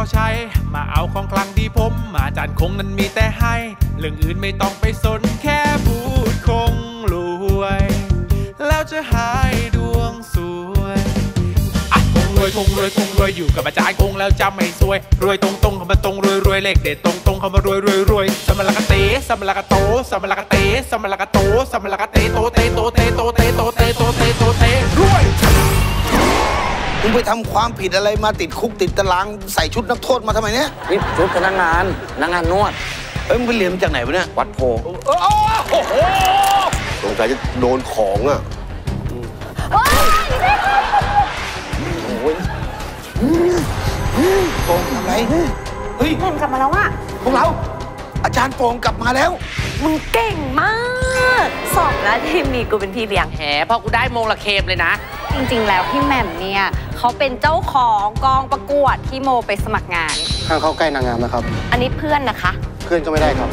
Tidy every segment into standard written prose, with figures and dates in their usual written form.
ใช้มาเอาของคลังดีผมอาจารย์คงนั้นมีแต่ให้เรื่องอื่นไม่ต้องไปสนแค่พูดคงรวยแล้วจะหายดวงสวยคงรวยอยู่กับอาจารย์คงแล้วจะไม่ซวยรวยตรงเข้ามาตรงรวยเลขเด็ดตรงเข้ามารวยสมรกะเตสมรกะโตสมรกะเตสมรกะโตสมรกะเตโตเตรวยมึงไปทำความผิดอะไรมาติดคุกติดตารางใส่ชุดนักโทษมาทำไมเนี่ยนี่ชุดพนักงานนวดมึงไปเรียนมาจากไหนวะเนี่ยวัดโพสงสัยจะโดนของอ่ะโอ้ยโป่งทำไรเฮ้ยเงินกลับมาแล้วอะพวกเราอาจารย์โป่งกลับมาแล้วมึงเก่งมากสอบแล้วทีมนี้กูเป็นพี่เลี้ยงแหมพอกูได้โมงละเคมเลยนะจริงๆแล้วพี่แหม่มเนี่ยเขาเป็นเจ้าของกองประกวดที่โมไปสมัครงานห้างเข้าใกล้นางงามนะครับอันนี้เพื่อนนะคะเพื่อนก็ไม่ได้ครับ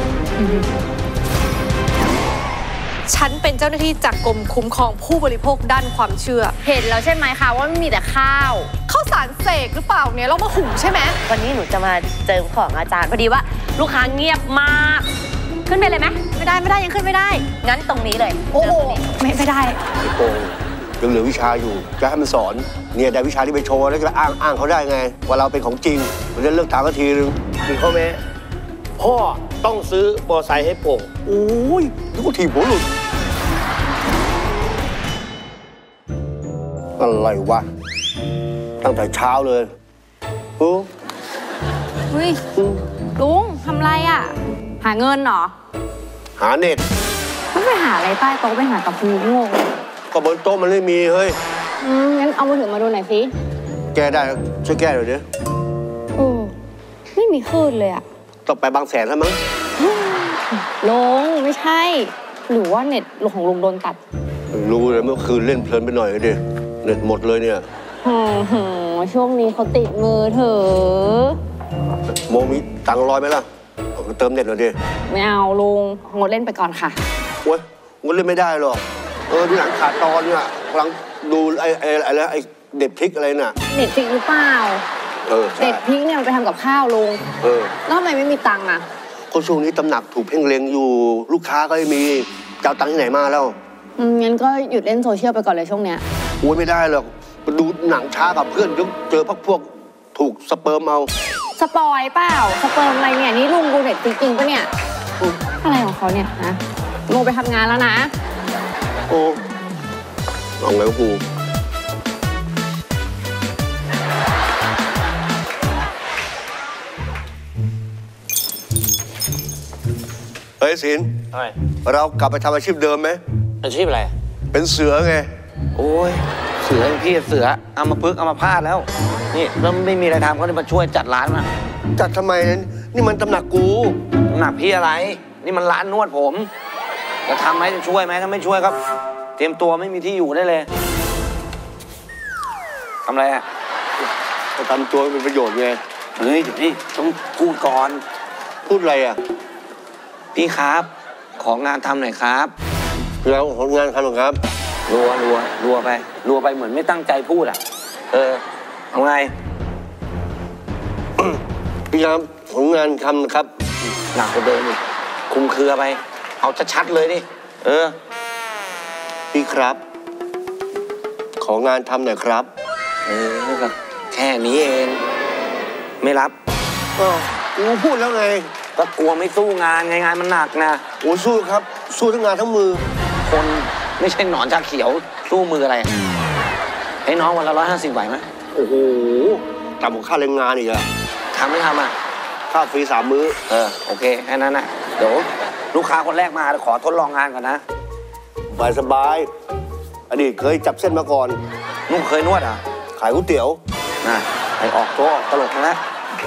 ฉันเป็นเจ้าหน้าที่จากกรมคุ้มครองผู้บริโภคด้านความเชื่อเห็นแล้วใช่ไหมคะว่าไม่มีแต่ข้าวสารเสกหรือเปล่าเนี่ยเรามาหุงใช่ไหมวันนี้หนูจะมาเจิมของอาจารย์พอดีว่าลูกค้าเงียบมากขึ้นไปเลยไหมไม่ได้ยังขึ้นไม่ได้งั้นตรงนี้เลยโอ้โหไม่ได้พี่โป่งยังเหลือวิชาอยู่จะให้มันสอนเนี่ยได้วิชาที่ไปโชว์แล้วจะอ้างเขาได้ไงว่าเราเป็นของจริงมันจะเลิกถามกันทีนึงมีข้อแม้พ่อต้องซื้อมอไซค์ให้โป่งโอ้ยแล้วก็ถีบหัวหลุดอะไรวะตั้งแต่เช้าเลยเฮ้ยลุงทำไรอ่ะหาเงินเหรอหาเน็ตไม่ไปหาอะไรใต้โต๊ะไปหากับพูโง่ก็บนโต๊ะมันไม่มีเฮ้ยงั้นเอามือถือมาดูหน่อยสิแก้ได้ช่วยแก้หน่อยดิไม่มีคลื่นเลยอ่ะต้องไปบางแสนแล้วมั้งลงไม่ใช่หรือว่าเน็ตของลุงโดนตัดรู้เลยเมื่อคืนเล่นเพลินไปหน่อยดิเน็ตหมดเลยเนี่ยช่วงนี้เขาติดมือถือโมมีตังค์100ไหมล่ะเติมเน็ตหน่อยดิไม่เอาลุงงดเล่นไปก่อนค่ะโอ้ยงดเล่นไม่ได้หรอกที่หลังขาดตอนเนี่ยกำลังดูไอ้เด็ดพริกอะไรน่ะเด็ดพริกหรือเปล่าเด็ดพริกเนี่ยมันไปทำกับข้าวลุงแล้วทำไมไม่มีตังค์อ่ะก็ช่วงนี้ตำหนักถูกเพ่งเล็งอยู่ลูกค้าก็ไม่มีจะเอาตังค์ที่ไหนมาแล้วงั้นก็หยุดเล่นโซเชียลไปก่อนเลยช่วงเนี้ยโอ้ยไม่ได้หรอกดูหนังช้ากับเพื่อนเจอพวกถูกสเปิร์มเอาสปอยเปล่าสเปิร์มอะไรเนี่ยนี่ลุงดูเด็ดจริงๆปะเนี่ยอะไรของเขาเนี่ยนะโมไปทำงานแล้วนะโอ้เอาไงวะกูเฮ้ยศิลป์เรากลับไปทำอาชีพเดิมไหมอาชีพอะไรเป็นเสือไงโอ้ยเสือพี่เสือเอามาพึกเอามาพาดแล้วนี่แล้วไม่มีอะไรทำเขาเลยมาช่วยจัดร้านมาจัดทำไมนี่มันตำหนักกูตำหนักพี่อะไรนี่มันร้านนวดผมจะทำไหมจะช่วยไหมถ้าไม่ช่วยครับเตรียมตัวไม่มีที่อยู่ได้เลยทำอะไรอ่ะทำตัวเป็นประโยชน์ไงเฮ้ยเดี๋ยวนี่ต้องพูดก่อนพูดอะไรอ่ะพี่ครับของานทำหน่อยครับแล้วของงานทำหรอครับรัวไปเหมือนไม่ตั้งใจพูดอ่ะเอาไงพี่ครับของงานทำนะครับหนักกว่าเดิมอีกคุมเครือไปเอาชัดๆเลยดิพี่ครับของานทำหน่อยครับแบบแค่นี้เองไม่รับกูพูดแล้วไงก็กลัวไม่สู้งานไงงานมันหนักนะโอ้สู้ครับสู้ทั้งงานทั้งมือคนไม่ใช่หนอนชาเขียวสู้มืออะไรให้น้องวันละ150ไหวไหมโอ้โหต่ำกว่าค่าแรงงานอีกอะทำไม่ทำอ่ะค่าฟรี3 มื้อโอเคแค่นั้นนะเดี๋ยวลูกค้าคนแรกมาขอทดลองงานก่อนนะสบายอดีตเคยจับเส้นมาก่อนนุ่งเคยนวดอ่ะขายก๋วยเตี๋ยวนะไอออกตัวตลกนะ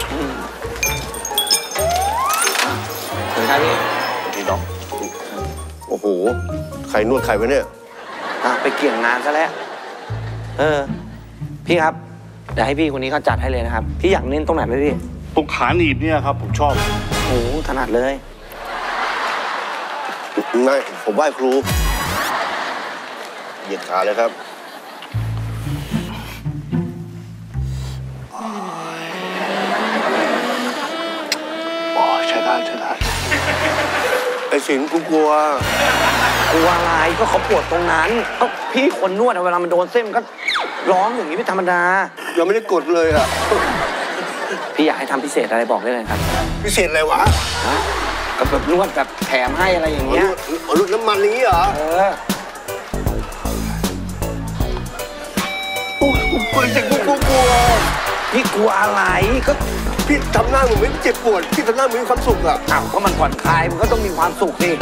ถึงท่านี้ทีดอกโอ้โหใครนวดใครวะเนี่ยไปเกี่ยงงานซะแล้วพี่ครับเดี๋ยวให้พี่คนนี้เขาจัดให้เลยนะครับพี่อยากเน้นตรงไหนไหมพี่ตรงขาหนีบเนี่ยครับผมชอบโอ้ถนัดเลยไม่ผมไหว้ครูเหยียดขาเลยครับไอ้สิงกูกลัวกลัวอะไรก็เขาปวดตรงนั้นก็พี่คนนวดเวลามันโดนเส้นมันก็ร้องอย่างนี้เป็นธรรมดายังไม่ได้กดเลยอ่ะพี่อยากให้ทำพิเศษอะไรบอกได้เลยครับพิเศษอะไรวะฮะก็แบบนวดแบบแถมให้อะไรอย่างเงี้ยรถน้ำมันนี้เหรอ โอ้ยกูกลัวสิกูกลัวพี่กลัวอะไรก็พี่ทำหน้าเหมือนไม่เจ็บปวดพี่ทำหน้าเหมือนมีความสุขอ่ะอ้าวก็มันผ่อนคลายมันก็ต้องมีความสุขสิ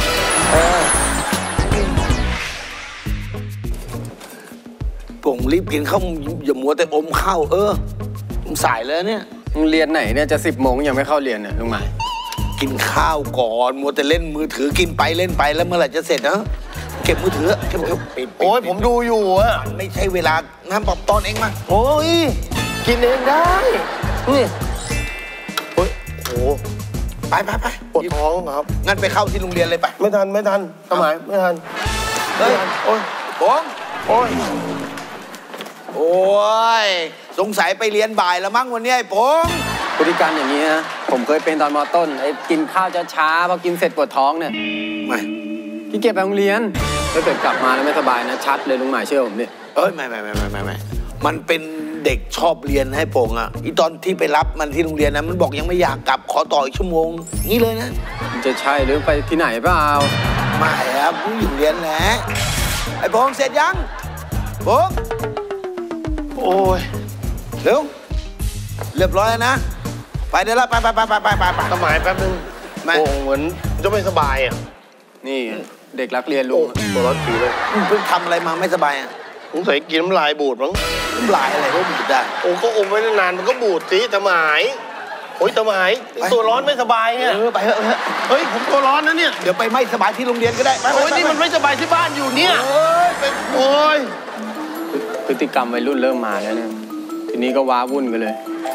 ผมรีบกินข้าวอย่ามัวแต่อมข้าวผมสายแล้วเนี่ยมึงเรียนไหนเนี่ยจะ10 โมงยังไม่เข้าเรียนเนี่ยลุงหมายกินข้าวก่อนมัวแต่เล่นมือถือกินไปเล่นไปแล้วเมื่อไหร่จะเสร็จนะเก็บมือถือเก็บปิดโอ้ยผมดูอยู่อะมันไม่ใช่เวลางั้นปรับตอนเองมาโอ้ยกินเองได้นี่โอ้ยโอ้ไปปวดท้องครับงั้นไปเข้าที่โรงเรียนเลยไปไม่ทันทำไมไม่ทันเฮ้ยโอ้ยบงโอ้ยโอ้ยสงสัยไปเรียนบ่ายแล้วมั้งวันนี้ไอ้ปงพฤติกรรมอย่างนี้นะผมเคยเป็นตอนม.ต้นไอ้กินข้าวช้าๆพอกินเสร็จปวดท้องเนี่ยไม่ขี้เกียจไปโรงเรียนถ้าเกิดกลับมาแล้วไม่สบายนะชัดเลยลุงหมายเชื่อผมดิไม่มันเป็นเด็กชอบเรียนให้ปงอ่ะอีตอนที่ไปรับมันที่โรงเรียนนะมันบอกยังไม่อยากกลับขอต่ออีกชั่วโมงนี่เลยนะมันจะใช่หรือไปที่ไหนเปล่าไม่ครับผู้หญิงเรียนแหละไอ้ปงเสร็จยังปงโอ้ยเร็วเรียบร้อยแล้วนะไปเดี๋ยวละไปสมัยแป๊บนึงไม่โอ้เหมือนจะไม่สบายอ่ะนี่เด็กรักเรียนลุโอ้งตัวร้อนผีเลยมึงเพิ่งทำอะไรมาไม่สบายอ่ะสงสัยกินน้ำลายบูดมั้งน้ำลายอะไรก็บูดได้โอ้ก็อมไว้นานๆมันก็บูดสิสมัยโอ้ยสมัยตัวร้อนไม่สบายเนี่ยไปเถอะเฮ้ยผมตัวร้อนนะเนี่ยเดี๋ยวไปไม่สบายที่โรงเรียนก็ได้ไปโอ้ยนี่มันไม่สบายที่บ้านอยู่เนี่ยโอ้ยพฤติกรรมวัยรุ่นเริ่มมาแล้วเนี่ยทีนี้ก็ว้าวุ่นกันเลย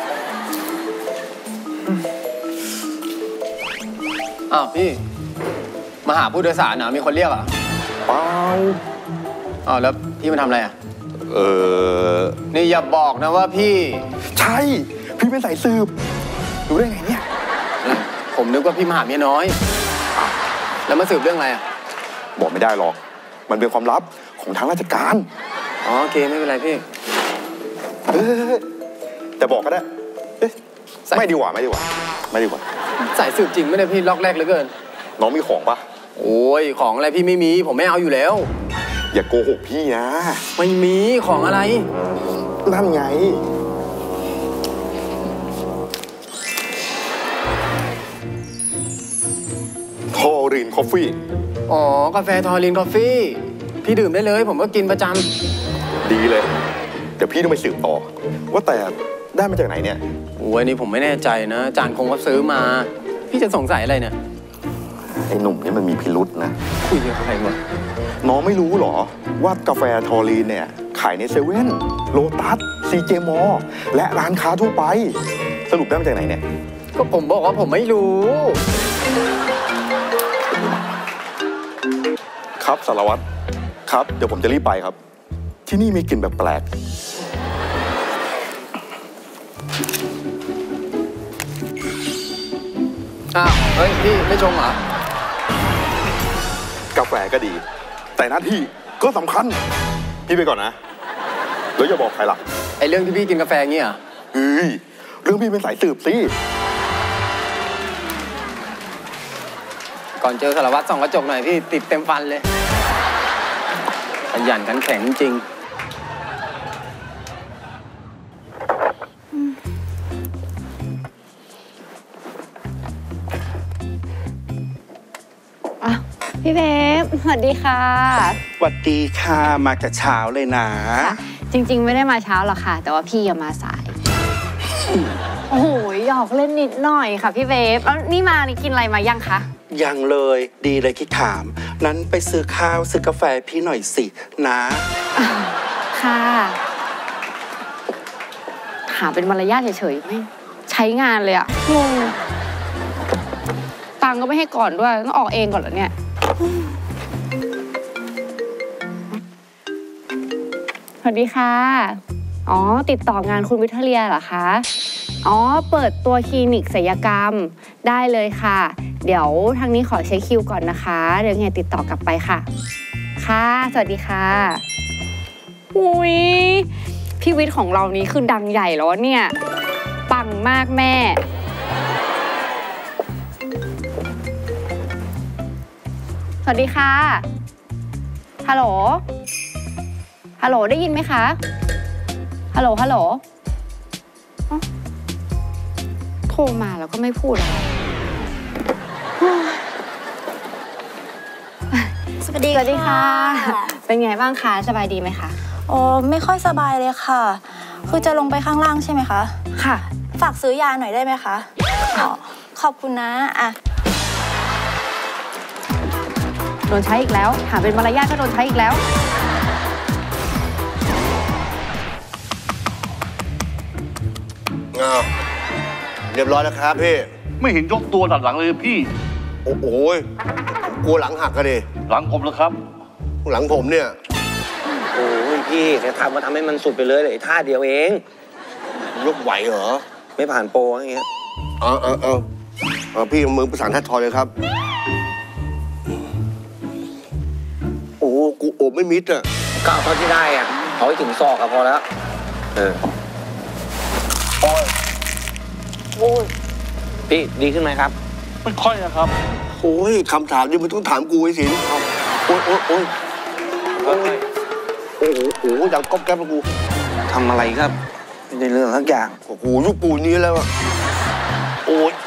อ้าวพี่มาหาผู้โดยสารเหรอมีคนเรียกเหรอเปล่าอ้าวแล้วพี่มาทำอะไรอ่ะเออนี่อย่าบอกนะว่าพี่ใช่ พี่เป็นสายสืบรู้ได้ไงเนี่ยผมนึกว่าพี่มาหาเมียน้อยแล้วมาสืบเรื่องอะไรอ่ะบอกไม่ได้หรอก มันเป็นความลับของทางราชการอ๋อโอเคไม่เป็นไรพี่แต่บอกก็ได้เอ๊ะไม่ดีกว่าสายสืบจริงไม่ได้พี่ล็อกแรกเหลือเกินน้องมีของปะโอ้ยของอะไรพี่ไม่มีผมไม่เอาอยู่แล้วอย่าโกหกพี่นะไม่มีของอะไรนั่นไง ทอรินคอฟฟี่อ๋อกาแฟทอรินกาแฟพี่ดื่มได้เลยผมก็กินประจดีเลย เดี๋ยวพี่ต้องไปสืบต่อ ว่าแต่ได้มาจากไหนเนี่ยำโอ้ยนี่ผมไม่แน่ใจนะจานคงเขาซื้อมา พี่จะสงสัยอะไรเนี่ยไอ้หนุ่มนี่มันมีพิรุษนะคุยกับใครวะน้องไม่รู้หรอ ว่ากาแฟทอรีนเนี่ย ขายในเซเว่นโลตัสซีเจมอและร้านค้าทั่วไป สรุปได้มาจากไหนเนี่ยก็ผมบอกว่าผมไม่รู้ครับสารวัตรครับ เดี๋ยวผมจะรีบไปครับ ที่นี่มีกลิ่นแบบแปลกอ้าวเฮ้ยพี่ไม่ชงเหรอกาแฟก็ดี แต่หน้าที่ก็สำคัญ พี่ไปก่อนนะ แล้วอย่าบอกใครล่ะไอเรื่องที่พี่กินกาแฟงี้เหรอเฮ้ยเรื่องพี่เป็นสายสืบสิก่อนเจอสารวัตรส่องกระจกหน่อยพี่ติดเต็มฟันเลยขยันขันแข็งจริงพี่เบฟสวัสดีค่ะสวัสดีค่ะ มาแต่เช้าเลยนะจริงๆไม่ได้มาเช้าหรอกค่ะ แต่ว่าพี่อย่ามาสาย โอ้โหหยอกเล่นนิดหน่อยค่ะพี่เบฟแล้วนี่กินอะไรมายังคะยังเลยดีเลยที่ถาม นั้นไปซื้อข้าวซื้อกาแฟพี่หน่อยสินะค่ะถามเป็นมารยาทเฉยๆไม่ใช้งานเลยอะงงตังค์ก็ไม่ให้ก่อนด้วยต้องออกเองก่อนเหรอเนี่ยสวัสดีค่ะอ๋อติดต่องานคุณวิทเลียเหรอคะอ๋อเปิดตัวคลินิกศัลยกรรมได้เลยค่ะเดี๋ยวทางนี้ขอเช็คคิวก่อนนะคะเดี๋ยวไงติดต่อกลับไปค่ะค่ะสวัสดีค่ะอุ้ยพี่วิทย์ของเรานี้คือดังใหญ่แล้วเนี่ยปังมากแม่สวัสดีค่ะฮัลโหลฮัลโหลได้ยินไหมคะฮัลโหลฮัลโหลโทรมาแล้วก็ไม่พูดอะไรสวัสดีค่ะเป็นไงบ้างคะสบายดีไหมคะโอ้ไม่ค่อยสบายเลยค่ะคือจะลงไปข้างล่างใช่ไหมคะค่ะฝากซื้อยาหน่อยได้ไหมคะขอบคุณนะอ่ะโดนใช้อีกแล้วหาเป็นมารยาทก็โดนใช้อีกแล้วเรียบร้อยแล้วครับพี่ไม่เห็นยกตัวดัดหลังเลยพี่โอ้โหกลัวหลังหักกันดิหลังผมแล้วครับหลังผมเนี่ยโอ้ยพี่แค่ทำมาทำให้มันสุดไปเลยเลยท่าเดียวเองยกไหวเหรอไม่ผ่านโปรอย่างเงี้ยพี่มือประสานท่าทอยเลยครับโอ้กูโอบไม่มิดอ่ะก็เอาเท่าที่ได้อ่ะเอาให้ถึงศอกก็พอแล้วโอ้ยพี่ดีขึ้นไหมครับไม่ค่อยนะครับโอ้ยคำถามนี้มันต้องถามกูไอ้สินโอ้ยดังก๊อบแก๊บกูทำอะไรครับในเรื่องทุกอย่างโอ้โหยุคปูนนี้แล้วอะโอ้ย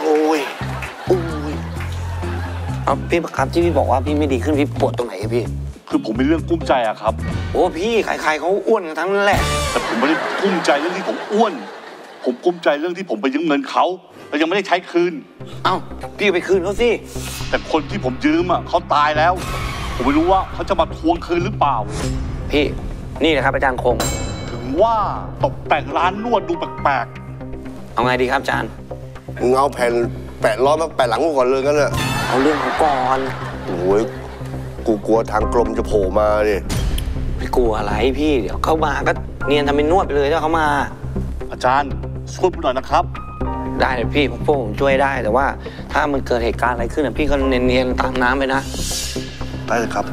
เอาพี่ประครับที่พี่บอกว่าพี่ไม่ดีขึ้นพี่ปวดตรงไหนครับพี่คือผมเป็นเรื่องกุ้มใจอะครับโอ้พี่ใครๆเขาอ้วนกันทั้งนั้นแหละแต่ผมไม่ได้กุ้มใจเรื่องที่ผมอ้วนผมกุ้มใจเรื่องที่ผมไปยืมเงินเขาแล้วยังไม่ได้ใช้คืนเอ้าพี่ไปคืนเขาสิแต่คนที่ผมยืมอ่ะเขาตายแล้วผมไม่รู้ว่าเขาจะมาทวงคืนหรือเปล่าพี่นี่นะครับอาจารย์คงถึงว่าตกแต่งร้านนวดดูแปลกๆเอาไงดีครับอาจารย์มึงเอาแผ่นแปะล้อมาแปะหลังกูก่อนเลยกันน่ะเอาเรื่องเขาก่อนโอ้ยกูกลัวทางกรมจะโผล่มาดิพี่กลัวอะไรพี่เดี๋ยวเข้ามาก็เนียนทำเป็นนวดไปเลยถ้าเขามาอาจารย์ช่วยผมหน่อยนะครับได้เลยพี่พวกผมช่วยได้แต่ว่าถ้ามันเกิดเหตุการณ์อะไรขึ้นพี่ก็เนียนๆตามน้ำไปนะได้เลยครับ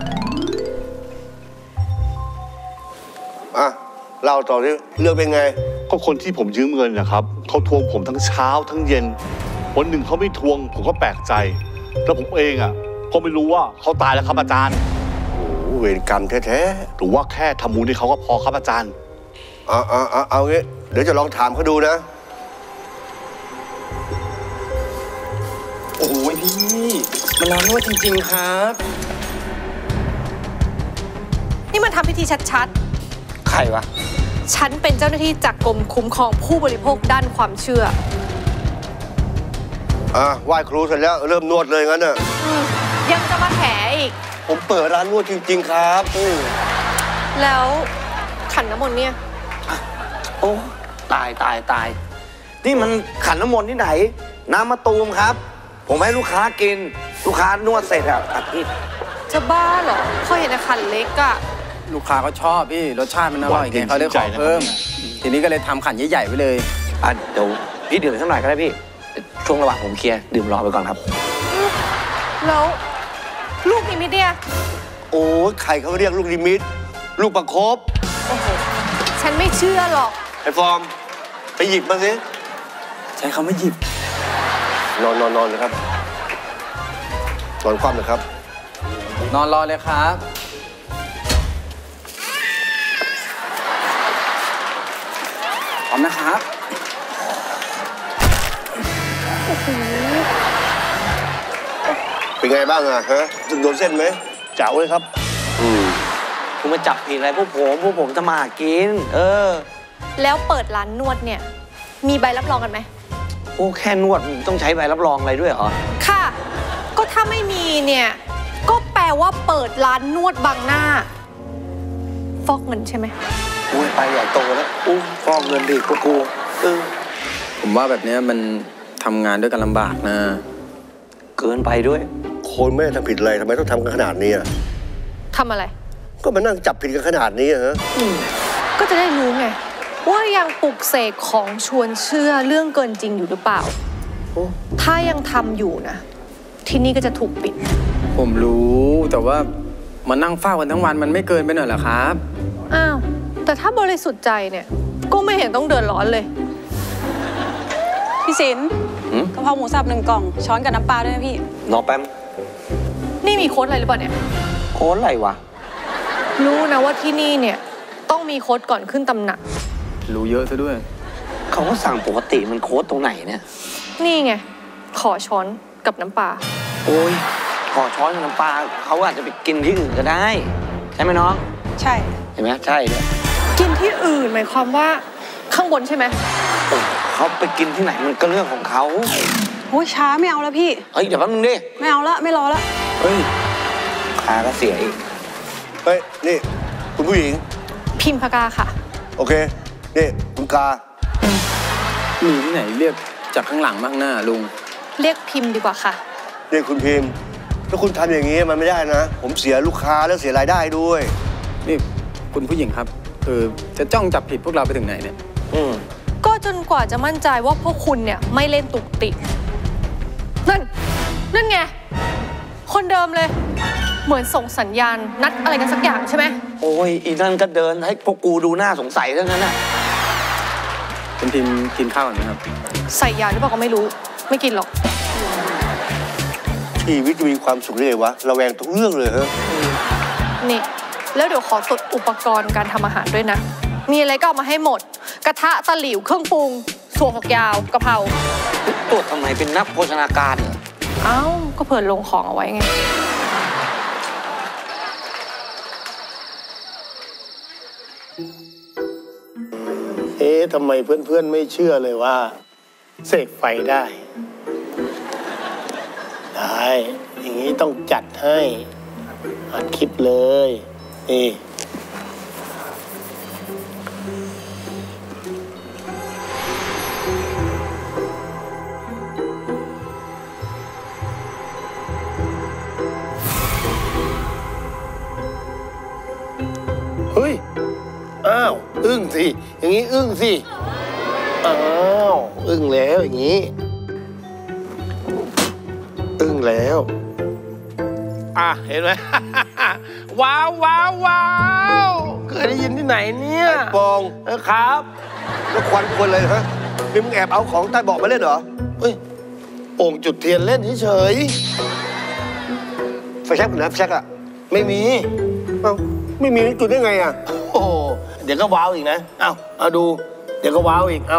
เล่าต่อที่เรื่องเป็นไงก็คนที่ผมยืมเงินนะครับเขาทวงผมทั้งเช้าทั้งเย็นวันหนึ่งเขาไม่ทวงผมก็แปลกใจแล้วผมเองก็ไม่รู้ว่าเขาตายแล้วครับอาจารย์โอ้เวรกรรมแท้ๆหรือว่าแค่ทำบุญให้เขาก็พอครับอาจารย์เอางี้เดี๋ยวจะลองถามเขาดูนะโอ้ยพี่มันร้านนวดจริงๆครับนี่มันทำพิธีชัดๆใครวะฉันเป็นเจ้าหน้าที่จากกรมคุ้มครองผู้บริโภคด้านความเชื่อไหว้ครูเสร็จแล้วเริ่มนวดเลยงั้นน่ะยังจะมาแถอีกผมเปิดร้านนวดจริงๆครับแล้วขันน้ำมนต์เนี่ยโอ้ตายนี่มันขันน้ำมนต์ที่ไหนน้ำมะตูมครับผมให้ลูกค้ากินลูกค้านวดเสร็จตัดพี่จะบ้าเหรอเขาเห็นขันเล็กลูกค้าเขาชอบพี่รสชาติมันอร่อยไงเขาเลยขอเพิ่มทีนี้ก็เลยทำขันใหญ่ๆไว้เลยเดี๋ยวพี่ดื่มสักหน่อยก็ได้พี่ช่วงระหว่างผมเคลียร์ดื่มรอไปก่อนครับแล้วลูกนิมิตเนี่ยโอ้ใครเขาเรียกลูกนิมิตลูกประคบฉันไม่เชื่อหรอกไอ้ฟอร์มไปหยิบมาสิใช้เขาไม่หยิบนอนเลยครับนอนคว่ำเลยครับนอนรอเลยครับพร้อมนะครับเป็นไงบ้างฮะโดนเส้นไหมเจ๋าเลยครับคุณมาจับผิดอะไรพวกผมจะมากินแล้วเปิดร้านนวดเนี่ยมีใบรับรองกันไหมโอ้แค่นวดต้องใช้ใบรับรองอะไรด้วยเหรอค่ะก็ถ้าไม่มีเนี่ยก็แปลว่าเปิดร้านนวดบังหน้าฟอกเงินใช่ไหมโอ้ยไปใหญ่โตแล้วฟอกเงินดิกูผมว่าแบบนี้มันทำงานด้วยกันลำบากนะเกินไปด้วยคนไม่ได้ทำผิดอะไรทำไมต้องทำกันขนาดนี้ทำอะไรก็มานั่งจับผิดกันขนาดนี้ฮะก็จะได้รู้ไงว่ายังปลุกเสกของชวนเชื่อเรื่องเกินจริงอยู่หรือเปล่าถ้ายังทำอยู่นะที่นี่ก็จะถูกปิดผมรู้แต่ว่ามานั่งเฝ้ากันทั้งวันมันไม่เกินไปหน่อยเหรอครับอ้าวแต่ถ้าบริสุทธิ์ใจเนี่ยก็ไม่เห็นต้องเดือดร้อนเลยพี่ศิลป์กะเพราหมูสับ1 กล่องช้อนกับน้ำปลาด้วยนะพี่รอแป๊บนี่มีโค้ดอะไรหรือเปล่าเนี่ยโค้ดอะไรวะรู้นะว่าที่นี่เนี่ยต้องมีโค้ดก่อนขึ้นตำหนักรู้เยอะซะด้วยเขาก็สั่งปกติมันโค้ดตรงไหนเนี่ยนี่ไงขอช้อนกับน้ำปลาโอ้ยขอช้อนกับน้ำปลาเขาอาจจะไปกินที่อื่นก็ได้ใช่ไหมน้องใช่เห็นไหมใช่เลยกินที่อื่นหมายความว่าข้างบนใช่ไหมเขาไปกินที่ไหนมันก็เรื่องของเขาโอ้ยช้าไม่เอาแล้วพี่เฮ้ยเดี๋ยวแป๊บนึงดิไม่เอาละไม่รอละเฮ้ยขาก็เสียอีกเฮ้ยนี่คุณผู้หญิงพิมพกาค่ะโอเคนี่คุณกามีที่ไหนเรียกจากข้างหลังมากหน้าลุงเรียกพิมพ์ดีกว่าค่ะนี่คุณพิมพ์ถ้าคุณทำอย่างนี้มันไม่ได้นะผมเสียลูกค้าแล้วเสียรายได้ด้วยนี่คุณผู้หญิงครับจะจ้องจับผิดพวกเราไปถึงไหนเนี่ยก็จนกว่าจะมั่นใจว่าพวกคุณเนี่ยไม่เล่นตุกติกนั่นไงคนเดิมเลยเหมือนส่งสัญญาณนัดอะไรกันสักอย่างใช่ไหมโอ้ยอีนั่นก็เดินให้พวกกูดูหน้าสงสัยเท่านั้นน่ะคุณพิมกินข้าวไหมครับใส่ยาหรือเปล่าก็ไม่รู้ไม่กินหรอกชีวิตจะมีความสุขได้ไงวะระแวงทุกเรื่องเลยฮะนี่แล้วเดี๋ยวขอตรวจอุปกรณ์การทำอาหารด้วยนะมีอะไรก็เอามาให้หมดกระทะตะหลิวเครื่องปรุงถั่วฝักยาวกะเพราตรวจทำไมเป็นนักโภชนาการเหรอเอ้าก็เผื่อลงของเอาไว้ไงทำไมเพื่อนๆไม่เชื่อเลยว่าเสกไฟได้อย่างนี้ต้องจัดให้อัดคลิปเลยนี่เฮ้ยอ้าวอึ้งสิอย่างนี้อึ้งสิอ้าวอึ้งแล้วอย่างนี้อึ้งแล้วเห็นไหม ว้าวว้าวว้าวเคยได้ยินที่ไหนเนี่ยปองครับแล้วควันควรเลยฮะนี่มึงแอบเอาของใต้เบาะมาเล่นเหรอเฮ้ยโป่งจุดเทียนเล่นเฉยไฟแช็กนะไฟแช็กอะไม่มีไม่มีจุดได้ไงอะโอ้เดี๋ยวก็ว้าวอีกนะเอาดูเดี๋ยวก็ว้าวอีกเอา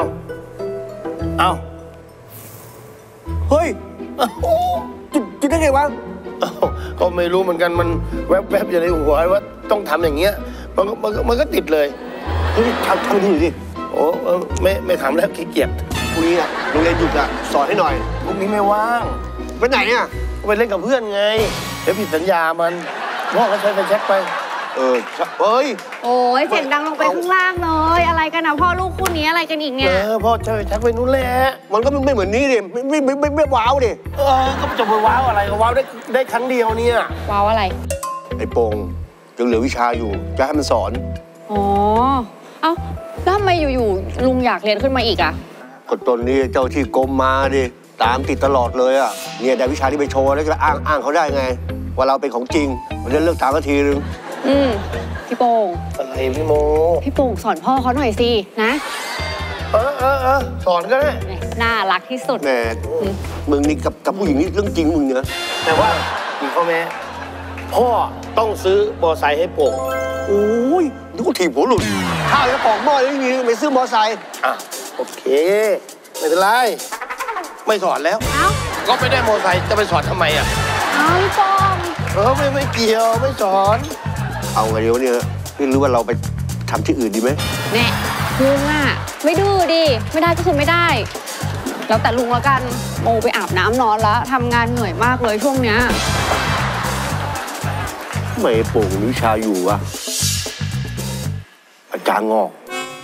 เฮ้ยจุดได้ไงวะก็ไม่รู้เหมือนกันมันแวบๆอยู่ในหัวว่าต้องทำอย่างเงี้ยมันก็ติดเลยเฮ้ยทำดูดิโอ้ไม่ทำแล้วขี้เกียจพรุ่งนี้อะโรงเรียนหยุดอะสอนให้หน่อยพรุ่งนี้ไม่ว่างไปไหนอะไปเล่นกับเพื่อนไงเดี๋ยวผิดสัญญามันพ่อก็ใช้ไฟแช็กไปเฮ้ยโอ้ยเสียงดังลงไปข้างล่างเลยอะไรกันนะพ่อลูกคู่นี้อะไรกันอีกเนี่ยพ่อใช้ไฟแช็กไปนู้นแหละมันก็ไม่เหมือนนี้ดิไม่ว้าวดิก็จะไปว้าวอะไรก็ว้าวได้ครั้งเดียวเนี่ยว้าวอะไรไอ้โป่งยังเหลือวิชาอยู่จะให้มันสอนอ๋อเอ้าแล้วทำไมอยู่ๆลุงอยากเรียนขึ้นมาอีกอะก็ตอนนี้เจ้าที่กรมมาดิตามติดตลอดเลยอะเนี่ยได้วิชาที่ไปโชว์แล้วจะอ้างเขาได้ไงว่าเราเป็นของจริงมันจะเลิกถามกันทีนึงพี่โป่งอะไรพี่โมพี่โป่งสอนพ่อเขาหน่อยสินะสอนก็ได้น่ารักที่สุดแหมมึงนี่กับผู้หญิงนี่เรื่องจริงมึงเนี่ยแต่ว่ามีข้อแม้พ่อต้องซื้อมอไซค์ให้โป่งโอ้ยนึกว่าถีบหัวหลุดข้าวจะปอกหม้ออย่างนี้ไม่ซื้อมอไซค์โอเคไม่เป็นไรไม่สอนแล้วก็ไม่ได้มอไซค์จะไปสอนทำไมพี่โป่งไม่เกี่ยวไม่สอนเอาไงเดี๋ยวเนี่ยพี่รู้ว่าเราไปทำที่อื่นดีไหมแน่ลุงอ่ะไม่ดื้อดิไม่ได้ก็คือไม่ได้แล้วแต่ลุงแล้วกันโมไปอาบน้ำนอนแล้วทำงานเหนื่อยมากเลยช่วงเนี้ยทำไมโป่งวิชาอยู่วะอาจารย์งอก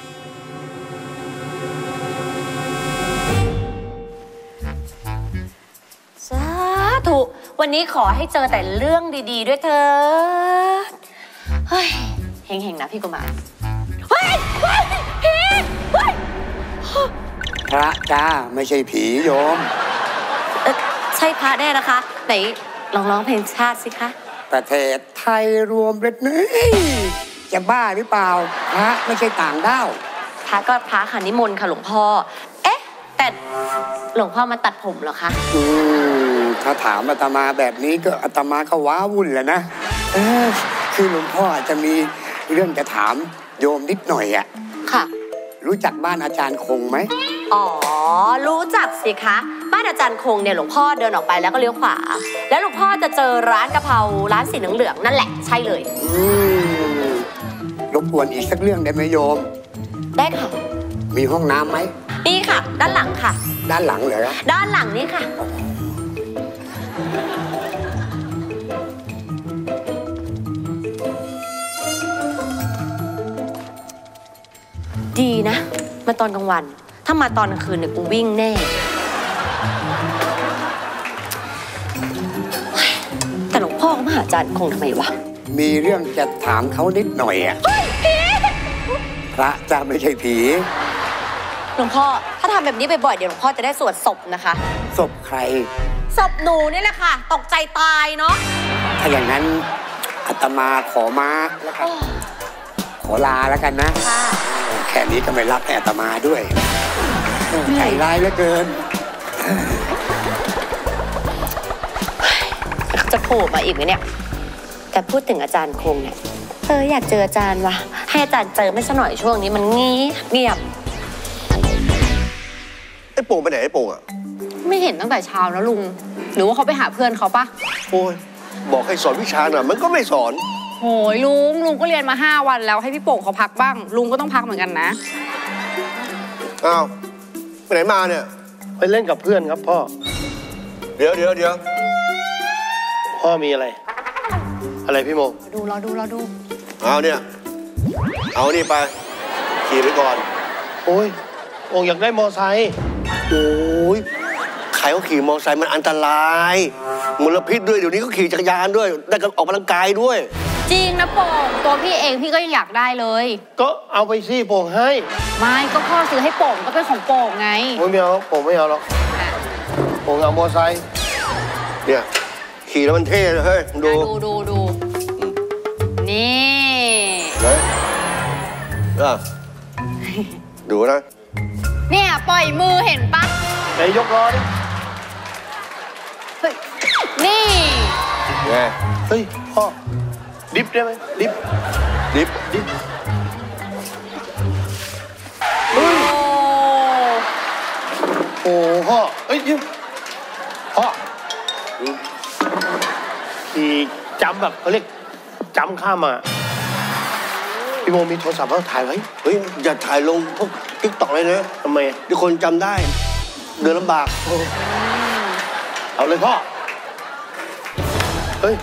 สาธุวันนี้ขอให้เจอแต่เรื่องดีๆด้วยเถิดเฮ้ยเฮงๆนะพี่กุมารเฮ้ยพี่พระจ้าไม่ใช่ผีโยมใช่พระแน่นะคะ ไหนลองร้องเพลงชาติสิคะประเทศไทยรวมเล็ดนี้จะบ้าหรือเปล่าพระไม่ใช่ต่างด้าวพระก็พระค่ะนิมนต์ค่ะหลวงพ่อ เอ๊ะ แต่หลวงพ่อมาตัดผมเหรอคะถ้าถามอาตมาแบบนี้ก็อาตมาก็ว้าวุ่นแหละนะคือหลวงพ่ออาจจะมีเรื่องจะถามโยมนิดหน่อยอะค่ะรู้จักบ้านอาจารย์คงไหมอ๋อ รู้จักสิคะ บ้านอาจารย์คงเนี่ยหลวงพ่อเดินออกไปแล้วก็เลี้ยวขวา แล้วหลวงพ่อจะเจอร้านกะเพราร้านสีเหลืองๆนั่นแหละใช่เลยรบกวนอีกสักเรื่องได้ไหมโยมได้ค่ะมีห้องน้ำไหมมีค่ะ ด้านหลังค่ะด้านหลังเหรอด้านหลังนี่ค่ะ ดีนะ มาตอนกลางวัน ถ้ามาตอนกลางคืนเนี่ยกูวิ่งแน่ แต่หลวงพ่อก็มาหาอาจารย์คงทำไมวะมีเรื่องจะถามเขานิดหน่อยอะพระจะไม่ใช่ผีหลวงพ่อถ้าทำแบบนี้บ่อยๆเดี๋ยวหลวงพ่อจะได้สวดศพนะคะศพใครศพหนูนี่แหละค่ะ ตกใจตายเนาะถ้าอย่างนั้นอาตมาขอมาแล้วกันขอลาแล้วกันนะแค่นี้ก็ไม่รับให้อาตมาด้วยใจร้ายเหลือเกินจะโผล่มาอีกไหมเนี่ยแต่พูดถึงอาจารย์คงเนี่ยอยากเจออาจารย์วะให้อาจารย์เจอไม่ซะหน่อยช่วงนี้มันเงียบไอ้โป่งไปไหนไอ้โป่งอ่ะไม่เห็นตั้งแต่เช้าแล้วลุงหรือว่าเขาไปหาเพื่อนเขาปะโอ้ยบอกให้สอนวิชาหน่อยมันก็ไม่สอนโอ้ยลุงก็เรียนมา5 วันแล้วให้พี่โป่งเขาพักบ้างลุงก็ต้องพักเหมือนกันนะอ้าวไปไหนมาเนี่ยไปเล่นกับเพื่อนครับพ่อเดี๋ยวพ่อมีอะไรพี่โมรอดูเอาเนี่ยเอานี่ไปขี่ไปก่อนโอ้ยองอยากได้มอไซค์โอ้ยใครเขาขี่มอไซค์มันอันตรายมลพิษด้วยเดี๋ยวนี้เขาขี่จักรยานด้วยได้ออกกำลังกายด้วยจริงนะโป่งตัวพี่เองพี่ก็ยังอยากได้เลยก็เอาไปสิโป่งให้ไม่ก็พ่อซื้อให้โป่งก็เป็นของโป่งไงไม่เอาโป่งไม่เอาหรอกโป่งเอามอไซค์เนี่ยขี่แล้วมันเท่เลยเฮ้ยดูนี่ดูนะเนี่ยปล่อยมือเห็นปะไหนยกล้อดินี่ไงเฮ้ยพ่อดิฟได้ไหมดิฟโอ้พ่อเอ้ยพ่อขี่จำแบบเขาเรียกจำข้ามมาพี่โมมีโทรศัพท์แล้วถ่ายไว้เฮ้ยอย่าถ่ายลงพวกติ๊กต็อกเลยนะทำไมทุกคนจำได้เดินลำบากเอาเลยพ่อเฮ้ย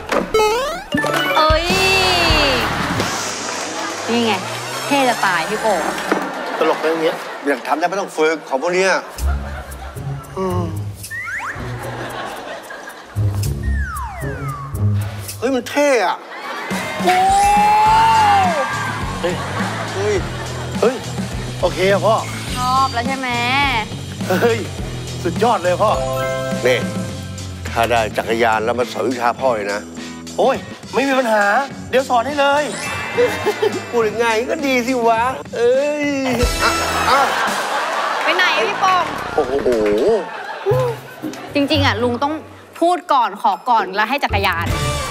นี่ไงเท่จะตายพี่โป่งตลกอะไรอย่างเงี้ยอยากทำได้ไม่ต้องฝึกของพวกนี้เฮ้ยมันเท่อะเฮ้ยโอเคอะพ่อชอบแล้วใช่ไหมเฮ้ยสุดยอดเลยพ่อนี่ถ้าได้จักรยานแล้วมาสอนวิชาพ่อเลยนะโอ้ยไม่มีปัญหาเดี๋ยวสอนให้เลยพูดยังไงก็ดีสิวะไปไหนพี่โป่งโอ้โหจริงๆอ่ะลุงต้องพูดก่อนขอก่อนแล้วให้จักรยาน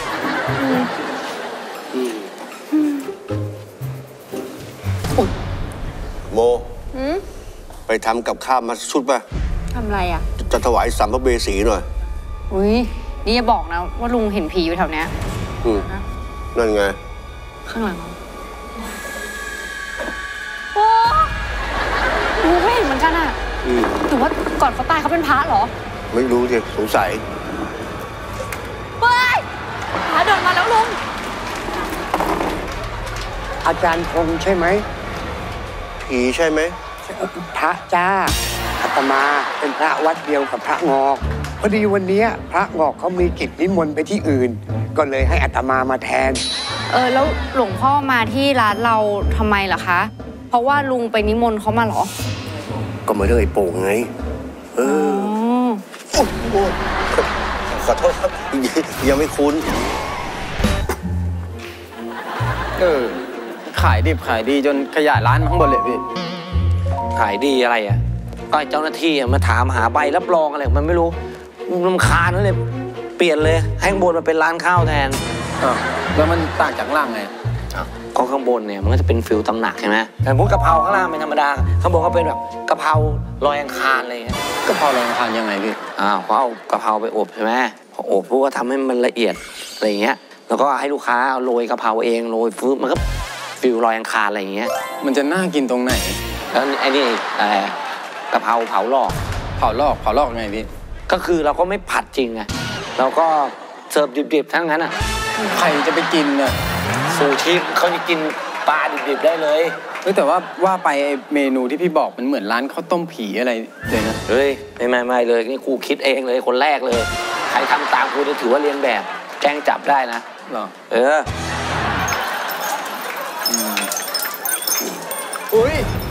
โมไปทำกับข้าวมาชุดป่ะทำอะไรอ่ะจะถวายสัมภเวสีหน่อยอุ้ยนี่อย่าบอกนะว่าลุงเห็นผีอยู่แถวเนี้ยนั่นไงข้างหลังโอ้ลุงก็เห็นเหมือนกันอ่ะหรือว่าก่อนเขาตายเขาเป็นพระเหรอไม่รู้สิสงสัยเฮ้ยพระเดินมาแล้วลุงอาจารย์คงใช่ไหมผีใช่ไหมพระจ้าอาตมาเป็นพระวัดเดียวกับพระงอกพอดีวันนี้พระงอกเขามีกิจนิมนต์ไปที่อื่นก็เลยให้อาตมามาแทนแล้วหลวงพ่อมาที่ร้านเราทำไมเหรอคะเพราะว่าลุงไปนิมนต์เขามาเหรอก็มาเรื่อยโป่งไงขอโทษครับยังไม่คุ้นขายดิบขายดีจนขยายร้านมาข้างบนเลยพี่ขายดีอะไรอ่ะก็เจ้าหน้าที่มาถามหาใบรับรองอะไรมันไม่รู้รำคาญนั่นเลยเปลี่ยนเลยให้ข้างบนมาเป็นร้านข้าวแทนแล้วมันต่างจากล่างไงก็ข้างบนเนี่ยมันก็จะเป็นฟิลตำหนักใช่ไหมแต่พวกกะเพราข้างล่างเป็นธรรมดาข้างบนก็เป็นแบบกะเพราลอยอังคารอะไรเงี้ยกะเพราลอยอังคารยังไงพี่เขาเอากะเพราไปอบใช่ไหมพออบพวกก็ทำให้มันละเอียดอะไรเงี้ยแล้วก็ให้ลูกค้าเอาโรยกะเพราเองโรยฟื้นมันก็ฟิลลอยอังคารอะไรเงี้ยมันจะน่ากินตรงไหนแล้วไอ้นี่กะเพราเผาหลอกไงพี่ก็คือเราก็ไม่ผัดจริงไงเราก็เสิร์ฟดิบๆทั้งนั้นอ่ะใครจะไปกินอ่ะซูชิเขาจะกินปลาดิบๆได้เลยแต่ว่าไปเมนูที่พี่บอกมันเหมือนร้านข้าวต้มผีอะไรเลยนะเฮ้ยไม่เลยนี่ครูคิดเองเลยคนแรกเลยใครทำตามครูจะถือว่าเรียนแบบแจ้งจับได้นะหรออุ้ย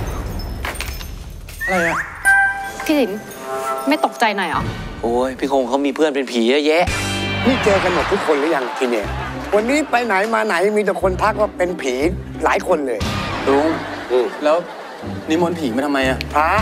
อะไรอะพี่สินไม่ตกใจหน่อยเหรอโอ้ยพี่คงเขามีเพื่อนเป็นผีเยอะแยะนี่เจอกันหมดทุกคนหรือยังทีเนี่ยวันนี้ไปไหนมาไหนมีแต่คนทักว่าเป็นผีหลายคนเลยลุงแล้วนิมนต์ผีมาทำไมอะพระ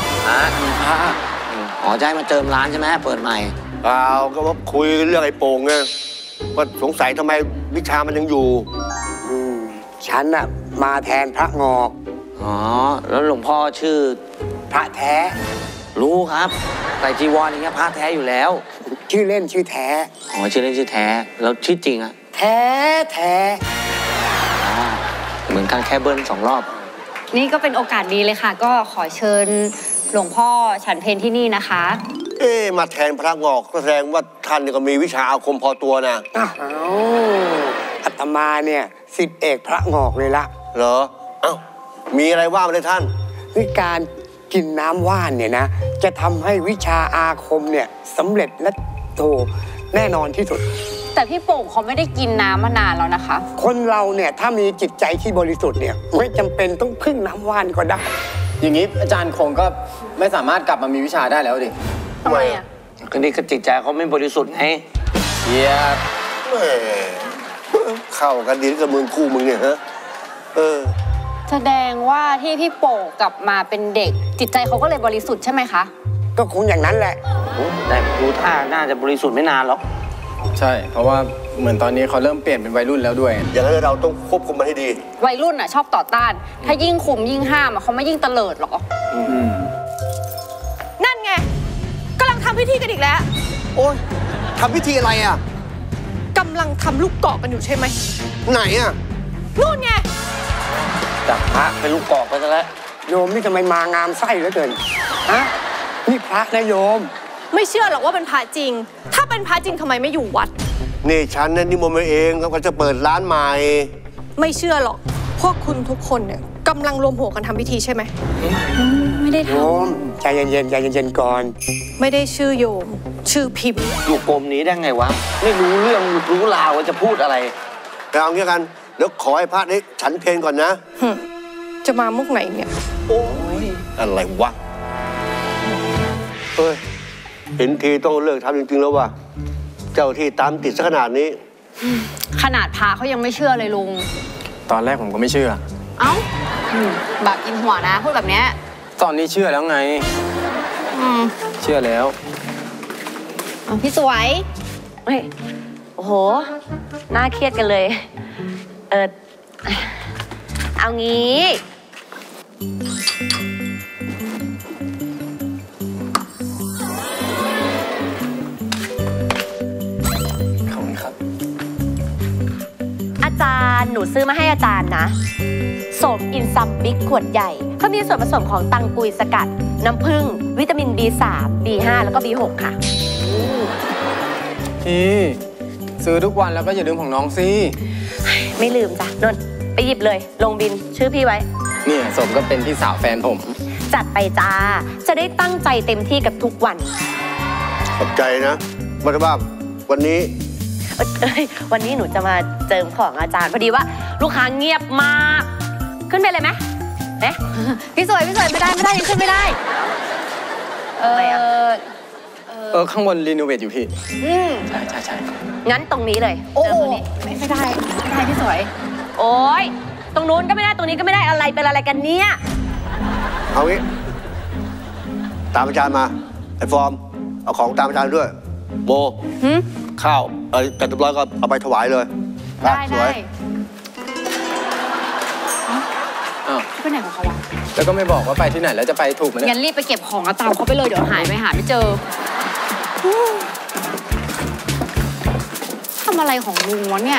จะให้มาเจิมร้านใช่ไหมเปิดใหม่เปล่าก็ว่าคุยเรื่องไอ้โป่งไงว่าสงสัยทำไมวิชามันยังอยู่ฉันน่ะมาแทนพระงอกแล้วหลวงพ่อชื่อพระแท้รู้ครับใส่จีวรอย่างเงี้ยพระแท้อยู่แล้วชื่อเล่นชื่อแท้ชื่อเล่นชื่อแท้แล้วชื่อจริงอะแท้เหมือนกันแค่เบิ้ล2 รอบนี่ก็เป็นโอกาสดีเลยค่ะก็ขอเชิญหลวงพ่อฉันเพลที่นี่นะคะมาแทนพระงอกก็แสดงว่าท่านก็มีวิชาอาคมพอตัวนะอาตมาเนี่ยศิษย์เอกพระงอกเลยละเหรอมีอะไรว่ามาเลยท่านวิการกินน้ำว่านเนี่ยนะจะทำให้วิชาอาคมเนี่ยสำเร็จและโตแน่นอนที่สุดแต่พี่โป่งเขาไม่ได้กินน้ำมานานแล้วนะคะคนเราเนี่ยถ้ามีจิตใจที่บริสุทธิ์เนี่ยไม่จำเป็นต้องพึ่งน้ำว่านก็ได้อย่างนี้อาจารย์คงก็ไม่สามารถกลับมามีวิชาได้แล้วดิทำไมอ่ะก็นี่ก็จิตใจเขาไม่บริสุทธิ์ไงเยียบเข้ากันดีกับมึงคู่มึงเนี่ยฮะแสดงว่าที่พี่โป่งกลับมาเป็นเด็กจิตใจเขาก็เลยบริสุทธิ์ใช่ไหมคะก็คงอย่างนั้นแหละแต่ดูท่าน่าจะบริสุทธิ์ไม่นานหรอกใช่เพราะว่าเหมือนตอนนี้เขาเริ่มเปลี่ยนเป็นวัยรุ่นแล้วด้วยอย่างนั้นเราต้องควบคุมมันให้ดีวัยรุ่นชอบต่อต้านถ้ายิ่งคุมยิ่งห้ามเขาไม่ยิ่งเตลิดหรอนั่นไงกำลังทำพิธีกันอีกแล้วโอ๊ยทำพิธีอะไรอ่ะกำลังทำลูกกอกกันอยู่ใช่ไหมไหนอ่ะนู่นไงจับพระเป็นลูกกอกไปซะแล้วโยมนี่ทำไมมางามไส้เหลือเกินนี่พระนะโยมไม่เชื่อหรอกว่าเป็นพระจริงถ้าเป็นพระจริงทำไมไม่อยู่วัดนี่ฉันนั่นนิมนต์มาเองก็จะเปิดร้านใหม่ไม่เชื่อหรอกพวกคุณทุกคนเนี่ยกำลังรวมหัวกันทำพิธีใช่ไหมไม่ได้ทำโยมใจเย็นๆใจเย็นๆก่อนไม่ได้ชื่อโยมชื่อพิมพ์อยู่กรมนี้ได้ไงวะไม่รู้เรื่องรู้ราวว่าจะพูดอะไรแต่เอางี้กันเดี๋ยวขอให้พระนี้ฉันเพลงก่อนนะจะมามุกไหนเนี่ยโอ้ยอะไรวะเห็นทีต้องเลิกทำจริงๆแล้วว่ะเจ้าที่ตามติดซะขนาดนี้ขนาดพาเขายังไม่เชื่อเลยลุงตอนแรกผมก็ไม่เชื่อแบบอินหัวนะพูดแบบเนี้ยตอนนี้เชื่อแล้วไงเชื่อแล้วพี่สวยโอ้โหน่าเครียดกันเลยเอางี้อาจารย์หนูซื้อมาให้อาจารย์นะโสมอินซัมบิ๊กขวดใหญ่เขามีส่วนผสมของตังกุยสกัดน้ำผึ้งวิตามิน B3 B5 แล้วก็ B6 ค่ะพี่ซื้อทุกวันแล้วก็อย่าลืมของน้องสิไม่ลืมจ้ะนนท์ไปหยิบเลยลงบินชื่อพี่ไว้เนี่ยสมก็เป็นพี่สาวแฟนผมจัดไปจ้าจะได้ตั้งใจเต็มที่กับทุกวันขอบใจนะบัตรบ้าวันนี้หนูจะมาเจิมของอาจารย์พอดีว่าลูกค้าเงียบมากขึ้นไปเลยไหมพี่สวยไม่ได้ยังขึ้นไม่ได้ข้างบนรีโนเวทอยู่พี่ ใช่งั้นตรงนี้เลยโอ้โหไม่ได้พี่สวย โอ๊ย ตรงนู้นก็ไม่ได้ ตรงนี้ก็ไม่ได้ อะไรเป็นอะไรกันเนี่ยเอางี้ตามอาจารย์มาไอ้ฟอร์มเอาของตามอาจารย์ด้วยโบข้าวจัดเรียบร้อยก็เอาไปถวายเลยได้สวยไปไหนของเขาวะแล้วก็ไม่บอกว่าไปที่ไหนแล้วจะไปถูกไหมเนี่ยงั้นรีบไปเก็บของตามเขาไปเลยเดี๋ยวหาไม่เจอทำอะไรของลุงวะเนี่ย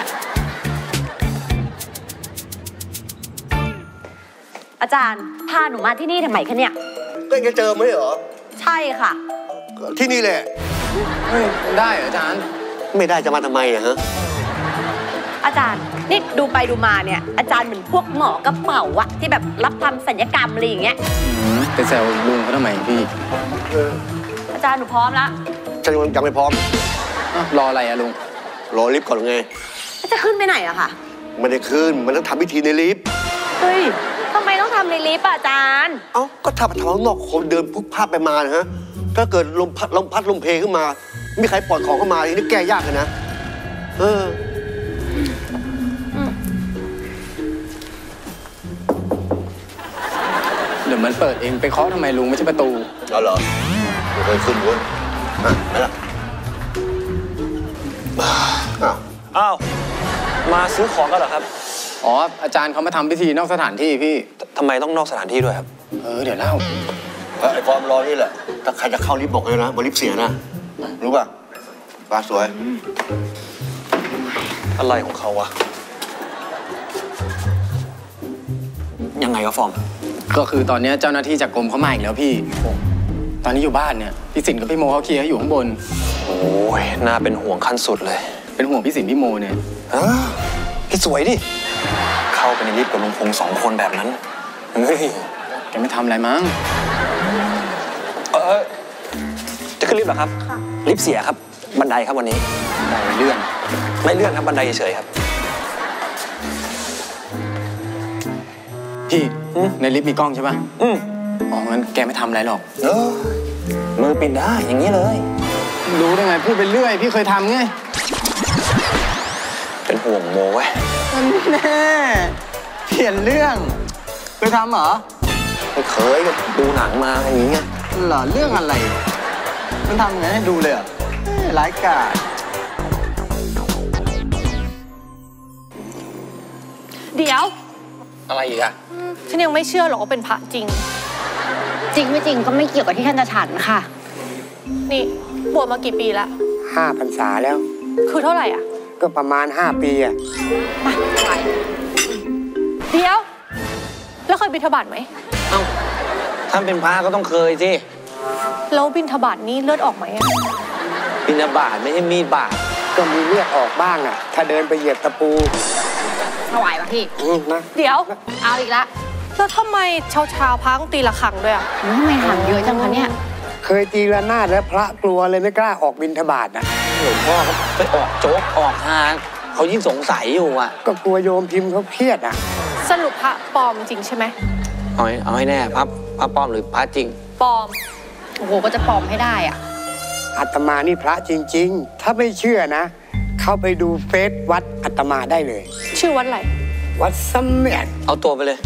อาจารย์พาหนูมาที่นี่ทำไมคะเนี่ยก็จะเจอไหมเหรอใช่ค่ะที่นี่แหละได้เหรออาจารย์ไม่ได้จะมาทำไมอะฮะอาจารย์นี่ดูไปดูมาเนี่ย อาจารย์เหมือนพวกหมอกระเป๋าอะที่แบบรับทำศัลยกรรมอะไรอย่างเงี้ยไปแซวลุงเขาทำไมพี่อาจารย์หนูพร้อมแล้วฉันยังไม่พร้อมรออะไรอะลุงรอลิฟต์ก่อนไงจะขึ้นไปไหนอะคะไม่ได้ขึ้นมันต้องทำพิธีในลิฟต์เฮ้ยทำไมต้องทำในลิฟต์อะอาจารย์เอ้าก็ถ้าไปทำข้างนอกคนเดินพลุกพลาดไปมานะฮะถ้าเกิดลมพัดลมเพขึ้นมามีใครปล่อยของเข้ามานี่แก้ยากเลยนะเดี๋ยวมันเปิดเองไปเคาะทำไมลุงไม่ใช่ประตูเอาเหรอไม่เคยขึ้นด้วยไปละอ้าว มาซื้อของกันเหรอครับอ๋ออาจารย์เขามาทำพิธีนอกสถานที่พี่ทำไมต้องนอกสถานที่ด้วยครับเดี๋ยวเล่าไอ้ฟอร์มรอนี่แหละถ้าใครจะเข้าลิฟต์บอกเลยนะบนลิฟต์เสียนะรู้ป่ะป้าสวยอะไรของเขาวะ ยังไงวะฟอร์มก็คือตอนนี้เจ้าหน้าที่จากกรมเขามาอีกแล้วพี่ ตอนนี้อยู่บ้านเนี่ยพี่สินกับพี่โมเขาเคลียร์ให้อยู่ข้างบนโอ้ยน่าเป็นห่วงขั้นสุดเลยเป็นห่วงพี่สินพี่โมเนี่ยพี่สวยดิ เข้าไปในลิฟต์กับลุงพงษ์2 คนแบบนั้น เฮ้ยแกไม่ทำอะไรมั้งจะขึ้นลิฟต์เหรอครับ ลิฟต์เสียครับ บันไดครับวันนี้เลื่อนไม่เลื่อนครับบันไดเฉยๆครับพี่ในลิฟต์มีกล้องใช่ป่ะอ๋องั้นแกไม่ทำอะไรหรอกมือปิดได้อย่างนี้เลยรู้ได้ไงพูดไปเรื่อยพี่เคยทำไงเป็นห่วงโมไว้แน่เปลี่ยนเรื่องเคยทำเหรอไม่เคยก็ดูหนังมาอย่างนี้ไงเหรอเรื่องอะไรมันทำไงให้ดูเลยเหรอร้ายกาจเดี๋ยวอะไรอีกอะฉันยังไม่เชื่อหรอกว่าเป็นพระจริงจริงไม่จริงก็ไม่เกี่ยวกับที่ท่านจะฉันค่ะนี่บวชมากี่ปีละ 5 พรรษาแล้วคือเท่าไหร่อ่ะก็ประมาณ 5 ปีอะเดี๋ยว แล้วเคยบิณฑบาตไหมเอ้าถ้าเป็นพระก็ต้องเคยสิแล้วบิณฑบาตนี่เลือดออกไหมอะบิณฑบาตไม่ใช่มีดบาดก็มีเลือดออกบ้างอะถ้าเดินไปเหยียบตะปูถวายป่ะพี่นะเดี๋ยวเอาอีกละแล้วทำไมเช้าๆพระต้องตีระฆังด้วยอ่ะทำไมถามเยอะจังคะเนี่ยเคยตีระนาดแล้วพระกลัวเลยไม่กล้าออกบิณฑบาตนะหลวงพ่อเขาไปออกโจ๊กออกฮาเขายิ่งสงสัยอยู่อ่ะก็กลัวโยมพิมพ์เขาเครียดอะสรุปพระปลอมจริงใช่ไหมเอาให้แน่พระปลอมหรือพระจริงปลอมโอ้โหก็จะปลอมให้ได้อ่ะอาตมานี่พระจริง ๆ ถ้าไม่เชื่อนะ เข้าไปดูเฟซวัดอาตมาได้เลยชื่อวัดอะไรวัดซัมเมียนเอาตัวไปเลย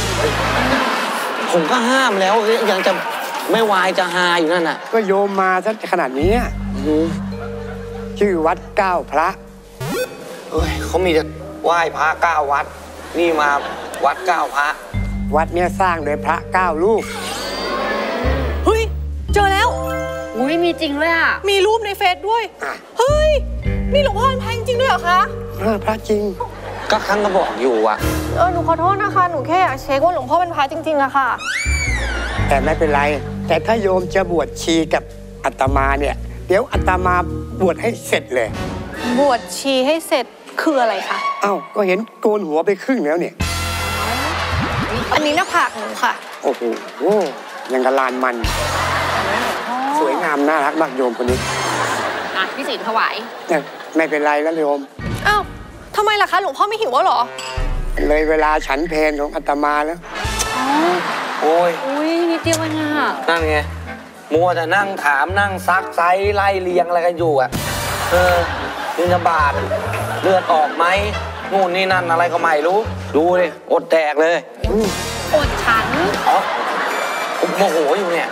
ผมก็ห้ามแล้วยังจะไม่วายจะฮาอยู่นั่นน่ะก็โยมมาซะขนาดนี้ชื่อวัด9 พระเอ้ยเขามีแต่ไหว้พระ9 วัด นี่มาวัด9 พระวัดเนี้ยสร้างโดยพระ9 รูปเฮ้ย เจอแล้วอุ้ยมีจริงด้วยอ่ะมีรูปในเฟซด้วย เฮ้ย นี่หลวงพ่อเป็นพระจริงๆด้วยเหรอคะพระจริงก็ครั้งก็บอกอยู่อ่ะหนูขอโทษนะคะ หนูแค่อยากเช็คว่าหลวงพ่อเป็นพระจริงๆอะค่ะแต่ไม่เป็นไร แต่ถ้าโยมจะบวชชีกับอาตมาเนี่ย เดี๋ยวอาตมาบวชให้เสร็จเลยบวชชีให้เสร็จคืออะไรคะเอ้าก็เห็นโกนหัวไปครึ่งแล้วเนี่ยอันนี้หน้าผากหนูค่ะโอ้โหยังกะลานมัน สวยงามน่ารักมากโยมคนนี้อ่ะพี่สินถวายไม่เป็นไรแล้วโยมอ้าวทำไมล่ะคะ หลวงพ่อไม่หิวแล้วเหรอเลยเวลาฉันเพลของอาตมาแล้วโอ้ยอุ้ยนิดเดียวเองอ่ะนั่นไงมัวแต่นั่งถามนั่งซักไซไล่เลียงอะไรกันอยู่อ่ะบิณฑบาตเลือดออกไหมนู่นนี่นั่นอะไรก็ไม่รู้ดูดิอดแตกเลยอดฉันอ๋อโมโหอยู่เนี่ย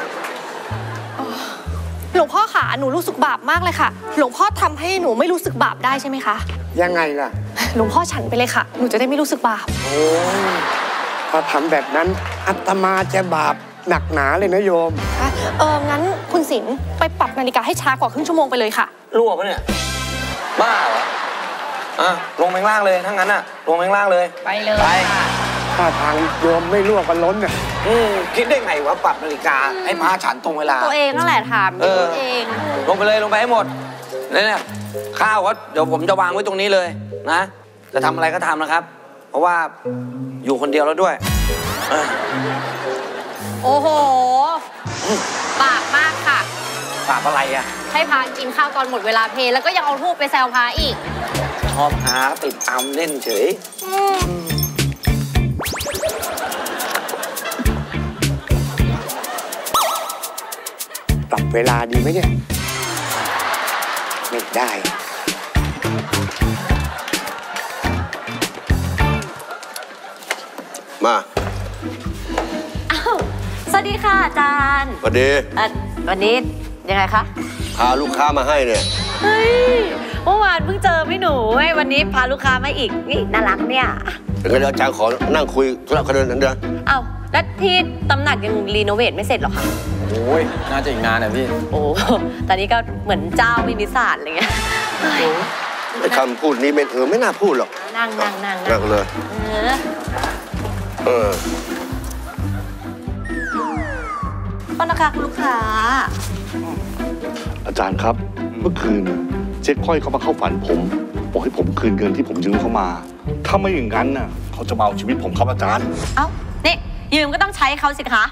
หลวงพ่อค่ะหนูรู้สึกบาปมากเลยค่ะหลวงพ่อทำให้หนูไม่รู้สึกบาปได้ใช่ไหมคะยังไงล่ะหลวงพ่อฉันไปเลยค่ะหนูจะได้ไม่รู้สึกบาปโอ้ถ้าทำแบบนั้นอาตมาจะบาปหนักหนาเลยนะโยมงั้นคุณศิลป์ไปปรับนาฬิกาให้ช้ากว่าครึ่งชั่วโมงไปเลยค่ะรั่วปะเนี่ยบ้าเหรอลงไปล่างเลยทั้งนั้นลงไปล่างเลยไปเลยไปถ้าทางโยมไม่รั่วกันล้นเนี่ยคิดได้ไงวะปรับนาฬิกาให้พระฉันตรงเวลาตัวเองนั่นแหละถามตัวเองลงไปเลยลงไปให้หมดเนี่ยข้าวก็เดี๋ยวผมจะวางไว้ตรงนี้เลยนะจะทำอะไรก็ทำนะครับเพราะว่าอยู่คนเดียวแล้วด้วยโอ้โหบาปมากค่ะบาปอะไรอ่ะให้พากินข้าวตอนหมดเวลาเพลแล้วก็ยังเอาทูบไปแซวพาอีกชอบหาติดตามเล่นเฉยปรับเวลาดีไหมเนี่ยไม่ได้มาสวัสดีค่ะอาจารย์สวัสดีวันนี้ยังไงคะพาลูกค้ามาให้เนี่ยเฮ้ยเมื่อวานเพิ่งเจอพี่หนูวันนี้พาลูกค้ามาอีกนี่น่ารักเนี่ยเดี๋ยวอาจารย์ขอนั่งคุยธุระกันนั้นเดี๋ยวเอ้าแล้วที่ตำหนักยังรีโนเวทไม่เสร็จหรอคะโอ้ยน่าจะอีกนานนะพี่โอ้ตอนนี้ก็เหมือนเจ้ามินิศาสตร์อะไรเงี้ยไอ้คำพูดนี้ไม่น่าพูดหรอกนั่งเลยป้อนนะคะคุณลูกค้าอาจารย์ครับเมื่อคืนเจ๊ก้อยเขามาเข้าฝันผมบอกให้ผมคืนเงินที่ผมยืมเขามาถ้าไม่อย่างนั้นน่ะเขาจะมาเอาชีวิตผมครับอาจารย์เอ้านี่ยืมก็ต้องใช้เขาสิคะ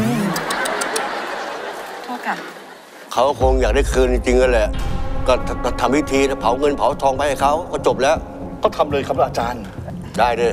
โทษค่ะเขาคงอยากได้คืนจริงๆนั่นแหละก็ทำพิธีเผาเงินเผาทองไปให้เขาก็จบแล้วก็ทำเลยครับอาจารย์ได้เลย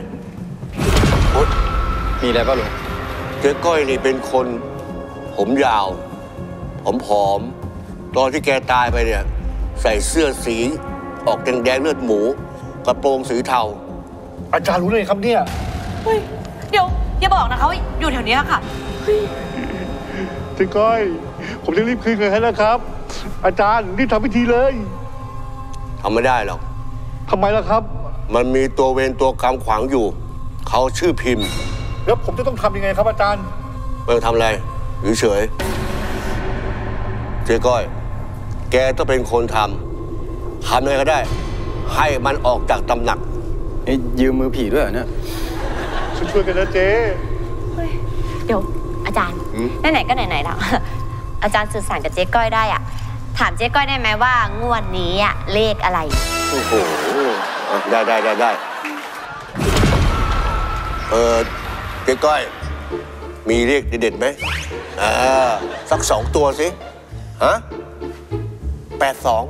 มีอะไรป่ะลุงเจ๊ก้อยนี่เป็นคนผมยาวผอมตอนที่แกตายไปเนี่ยใส่เสื้อสีออกแดงๆเลือดหมูกระโปรงสีเทาอาจารย์รู้เลยครับเนี่ยเฮ้ยเดี๋ยวอย่าบอกนะเขาอยู่แถวนี้ค่ะเจ๊ก้อยผมจะรีบคืนเงินให้แล้วครับอาจารย์รีบทำพิธีเลยทำไม่ได้หรอกทำไมล่ะครับมันมีตัวเวรตัวกรรมขวางอยู่เขาชื่อพิมพ์แล้วผมจะต้องทำยังไงครับอาจารย์ไม่ต้องทำอะไรเฉยเจ๊ก้อยแกต้องเป็นคนทำยังไงก็ได้ให้มันออกจากตำหนักยืมมือผีด้วยเหรอเนี่ยช่วยกันนะเจ๊เดี๋ยวอาจารย์ไหนๆก็ไหนๆแล้วอาจารย์สื่อสารกับเจ๊ก้อยได้อ่ะถามเจ๊ก้อยได้ไหมว่างวดนี้อ่ะเลขอะไรโอ้โหได้เจ๊ก้อยมีเลขเด็ดๆไหมสัก2 ตัวสิฮะ82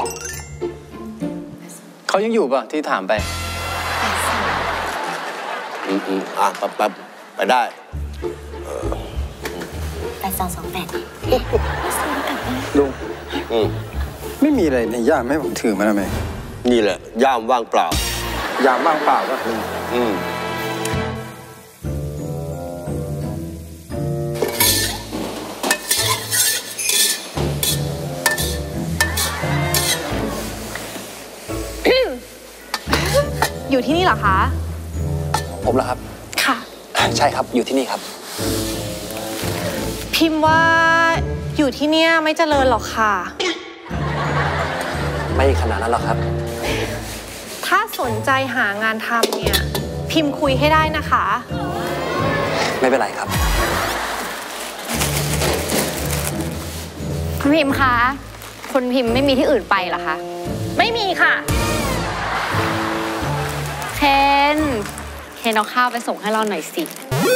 เขายังอยู่ป่ะที่ถามไปไปได้ 8228 ลุงไม่มีอะไรในย่ามให้ผมถือมาทำไมนี่แหละย่ามว่างเปล่าย่ามว่างเปล่าป่ะลุงอยู่ที่นี่เหรอคะผมเหรอครับค่ะใช่ครับอยู่ที่นี่ครับพิมพ์ว่าอยู่ที่เนี่ยไม่เจริญหรอกค่ะไม่ขนาดนั้นหรอกครับถ้าสนใจหางานทำเนี่ยพิมพ์คุยให้ได้นะคะไม่เป็นไรครับคุณพิมพ์คะคุณพิมพ์ไม่มีที่อื่นไปเหรอคะไม่มีค่ะเคนเอาข้าวไปส่งให้เราหน่อยสิ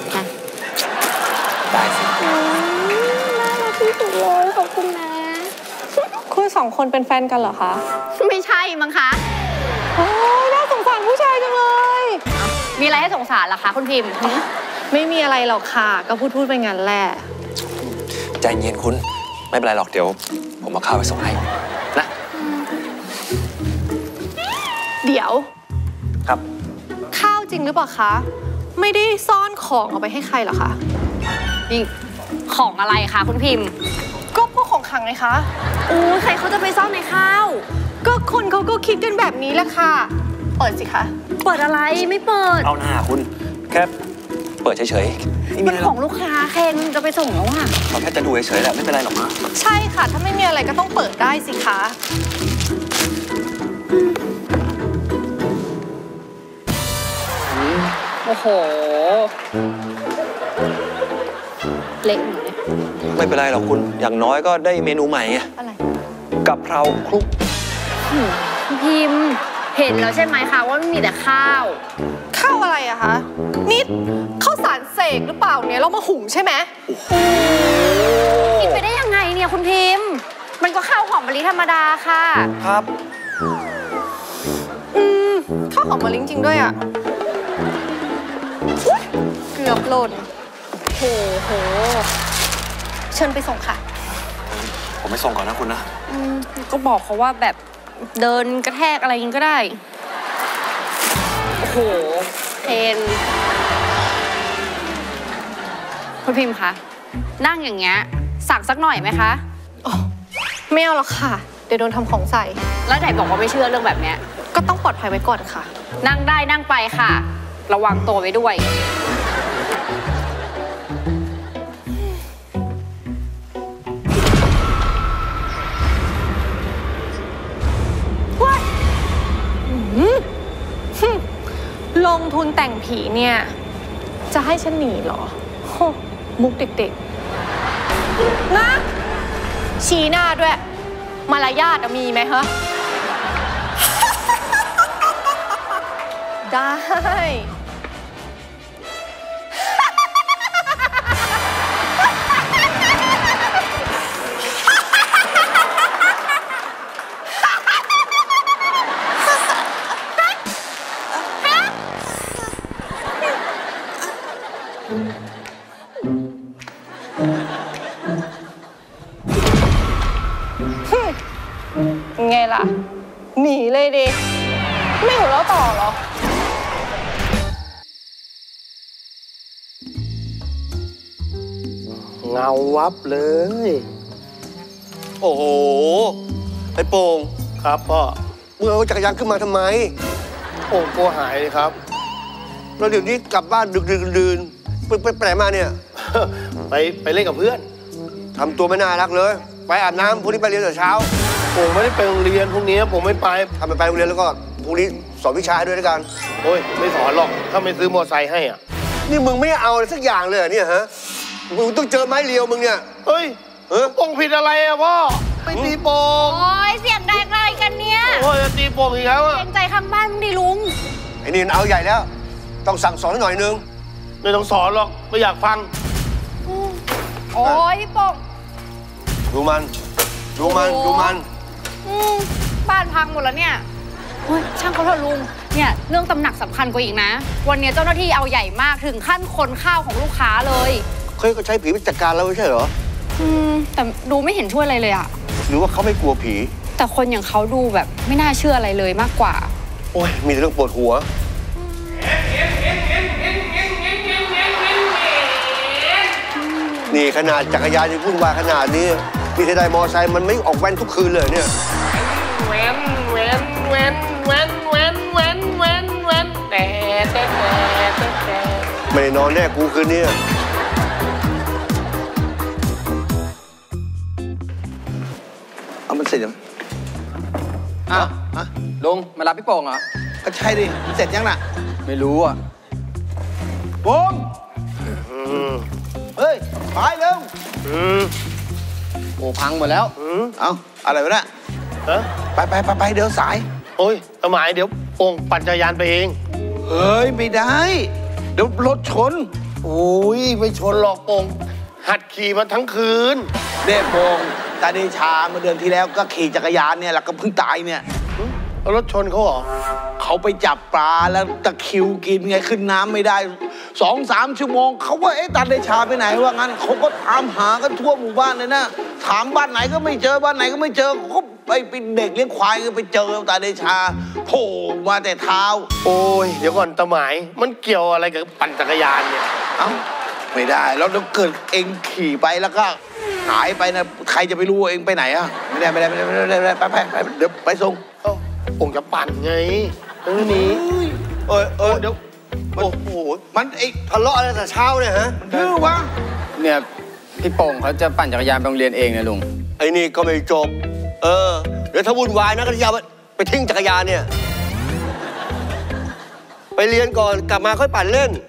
ได้สิน่ารักที่สุดเลยขอบคุณนะคุณ2 คนเป็นแฟนกันเหรอคะไม่ใช่มั้งคะโอ้ยน่าสงสารผู้ชายจังเลยมีอะไรให้สงสารล่ะคะคุณพิมพ์ไม่มีอะไรหรอกค่ะก็พูดไปงั้นแหละใจเย็นคุณไม่เป็นไรหรอกเดี๋ยวผมเอาข้าวไปส่งให้นะเดี๋ยวครับข้าวจริงหรือเปล่าคะ ไม่ได้ซ่อนของเอาไปให้ใครเหรอคะนี่ของอะไรคะคุณพิมพ์ก็พวกของขังไงคะใครเขาจะไปซ่อนในข้าว ก็คนเขาก็คิดกันแบบนี้แหละค่ะ เปิดสิคะเปิดอะไรไม่เปิดเอาหน้าคุณแค่เปิดเฉยๆมันของลูกค้าเคนจะไปส่งแล้วอะเราแค่จะดูเฉยๆแหละไม่เป็นไรหรอกนะใช่ค่ะ ถ้าไม่มีอะไรก็ต้องเปิดได้สิคะโอ้โหเล็กหน่อยไม่เป็นไรหรอกคุณอย่างน้อยก็ได้เมนูใหม่ไงอะไรกะเพราคลุกคุณพิมพ์เห็นแล้วใช่ไหมคะว่าไม่มีแต่ข้าวข้าวอะไรอะคะนี่ข้าวสารเสกหรือเปล่าเนี่ยเรามาหุงใช่ไหมกินไปได้ยังไงเนี่ยคุณพิมพ์ มันก็ข้าวหอมมะลิธรรมดาค่ะครับข้าวหอมมะลิจริงด้วยอะอุ๊ยเกือบหล่นโหเชิญไปส่งค่ะผมไม่ส่งก่อนนะคุณนะก็บอกเขาว่าแบบเดินกระแทกอะไรกันก็ได้ โอ้โหเทนคุณพิมพ์คะนั่งอย่างเงี้ยสั่งสักหน่อยไหมคะไม่เอาหรอกค่ะเดี๋ยวโดนทำของใส่แล้วไหนบอกว่าไม่เชื่อเรื่องแบบเนี้ยก็ต้องปลอดภัยไว้ก่อนค่ะนั่งได้นั่งไปค่ะ ระวังตัวไว้ด้วยลงทุนแต่งผีเนี่ยจะให้ฉันหนีเหรอมุกเด็กๆนะชี้หน้าด้วยมารยาทมีไหมฮะ ได้ไงล่ะหนีเลยดิไม่หัวเราะต่อเหรอเงาวับเลยโอ้โหไอ้โป่งครับพ่อมึงเอาจักรยานขึ้นมาทำไมโป่งกลัวหายเลยครับแล้วเดี๋ยวนี้กลับบ้านดึกดื่นไปไหนมาเนี่ยไปเล่นกับเพื่อนทำตัวไม่น่ารักเลย ไปอาบน้ำพรุ่งนี้ไปเรียนแต่เช้าผมไม่ได้ไปโรงเรียนพรุ่งนี้ผมไม่ไปทำไปโรงเรียนแล้วก็พรุ่งนี้สอนวิชาด้วยด้วยกันโอ้ยไม่สอนหรอกถ้าไม่ซื้อมอไซค์ให้อ่ะนี่มึงไม่เอาอะไรสักอย่างเลยเนี่ยฮะมึงต้องเจอไม้เรียวมึงเนี่ยเฮ้ยโป่งผิดอะไรอ่ะพ่อไปตีโป่งโอ้ยเสียงดังอะไรกันเนี่ยโอ้ยตีโป่งอีกแล้วอ่ะเกรงใจข้างบ้านมึงดิลุงไอ้นี่เอาใหญ่แล้วต้องสั่งสอนหน่อยนึงไม่ต้องสอนหรอกไม่อยากฟังโอ้ยพี่ป่งดูมันบ้านพังหมดแล้วเนี่ยเฮ้ยช่างเขาเถอะลุงเนี่ยเรื่องตำหนักสำคัญกว่าอีกนะวันนี้เจ้าหน้าที่เอาใหญ่มากถึงขั้นคนข้าวของลูกค้าเลยเคยก็ใช้ผีไปจัดการแล้วไม่ใช่เหรอแต่ดูไม่เห็นช่วยอะไรเลยอะหรือว่าเขาไม่กลัวผีแต่คนอย่างเขาดูแบบไม่น่าเชื่ออะไรเลยมากกว่าโอ้ยมีแต่เรื่องปวดหัวนี่ขนาดจักรยานยังวุ่นวายขนาดนี้มีเทไดมอไซค์มันไม่ออกแว้นทุกคืนเลยเนี่ยไม่ได้นอนแน่กูคืนนี้เอามันเสร็จยังอ้าวลุงมารับพี่โป่งเหรอก็ใช่ดิเสร็จยังน่ะไม่รู้อ่ะโป่งเฮ้ยไปเร็วโอ้พังหมดแล้วเอาอะไรวะเนี่ยไปเดี๋ยวสายโอ้ยหมายเดี๋ยวโป่งปั่นจักรยานไปเองเฮ้ยไม่ได้เดี๋ยวรถชนโอ้ยไม่ชนหรอกโป่งหัดขี่มาทั้งคืนเด็กโป่งตาเดชาเมื่อเดือนที่แล้วก็ขี่จักรยานเนี่ยแล้วก็เพิ่งตายเนี่ยรถชนเขาเหรอเขาไปจับปลาแล้วตะคิวกินไงขึ้นน้ำไม่ได้ 2-3 ชั่วโมงเขาว่าตาเดชาไปไหนว่างั้นเขาก็ตามหากันทั่วหมู่บ้านเลยนะถามบ้านไหนก็ไม่เจอบ้านไหนก็ไม่เจอเขาก็ไปเป็นเด็กเลี้ยงควายก็ไปเจอตาเดชาโผล่มาแต่เท้าโอ้ยเดี๋ยวก่อนตาหมายมันเกี่ยวอะไรกับปั่นจักรยานเนี่ยเอ้าไม่ได้แล้วถ้าเกิดเองขี่ไปแล้วก็หายไปนะใครจะไปรู้ว่าเองไปไหนอ่ะไม่ได้ไปเดี๋ยวไปส่งผมจะปั่นไงนี้เดี๋ยวโอ้โหมันทะเลาะอะไรแต่เช้าเนี่ยฮะมันดื้อวะเนี่ยพี่โป่งเขาจะปั่นจักรยานไปโรงเรียนเองนะลุงไอ้นี่ก็ไม่จบเดี๋ยวถ้าวุ่นวายนะก็จะไปทิ้งจักรยานเนี่ยไปเรียนก่อนกลับมาค่อยปั่นเล่น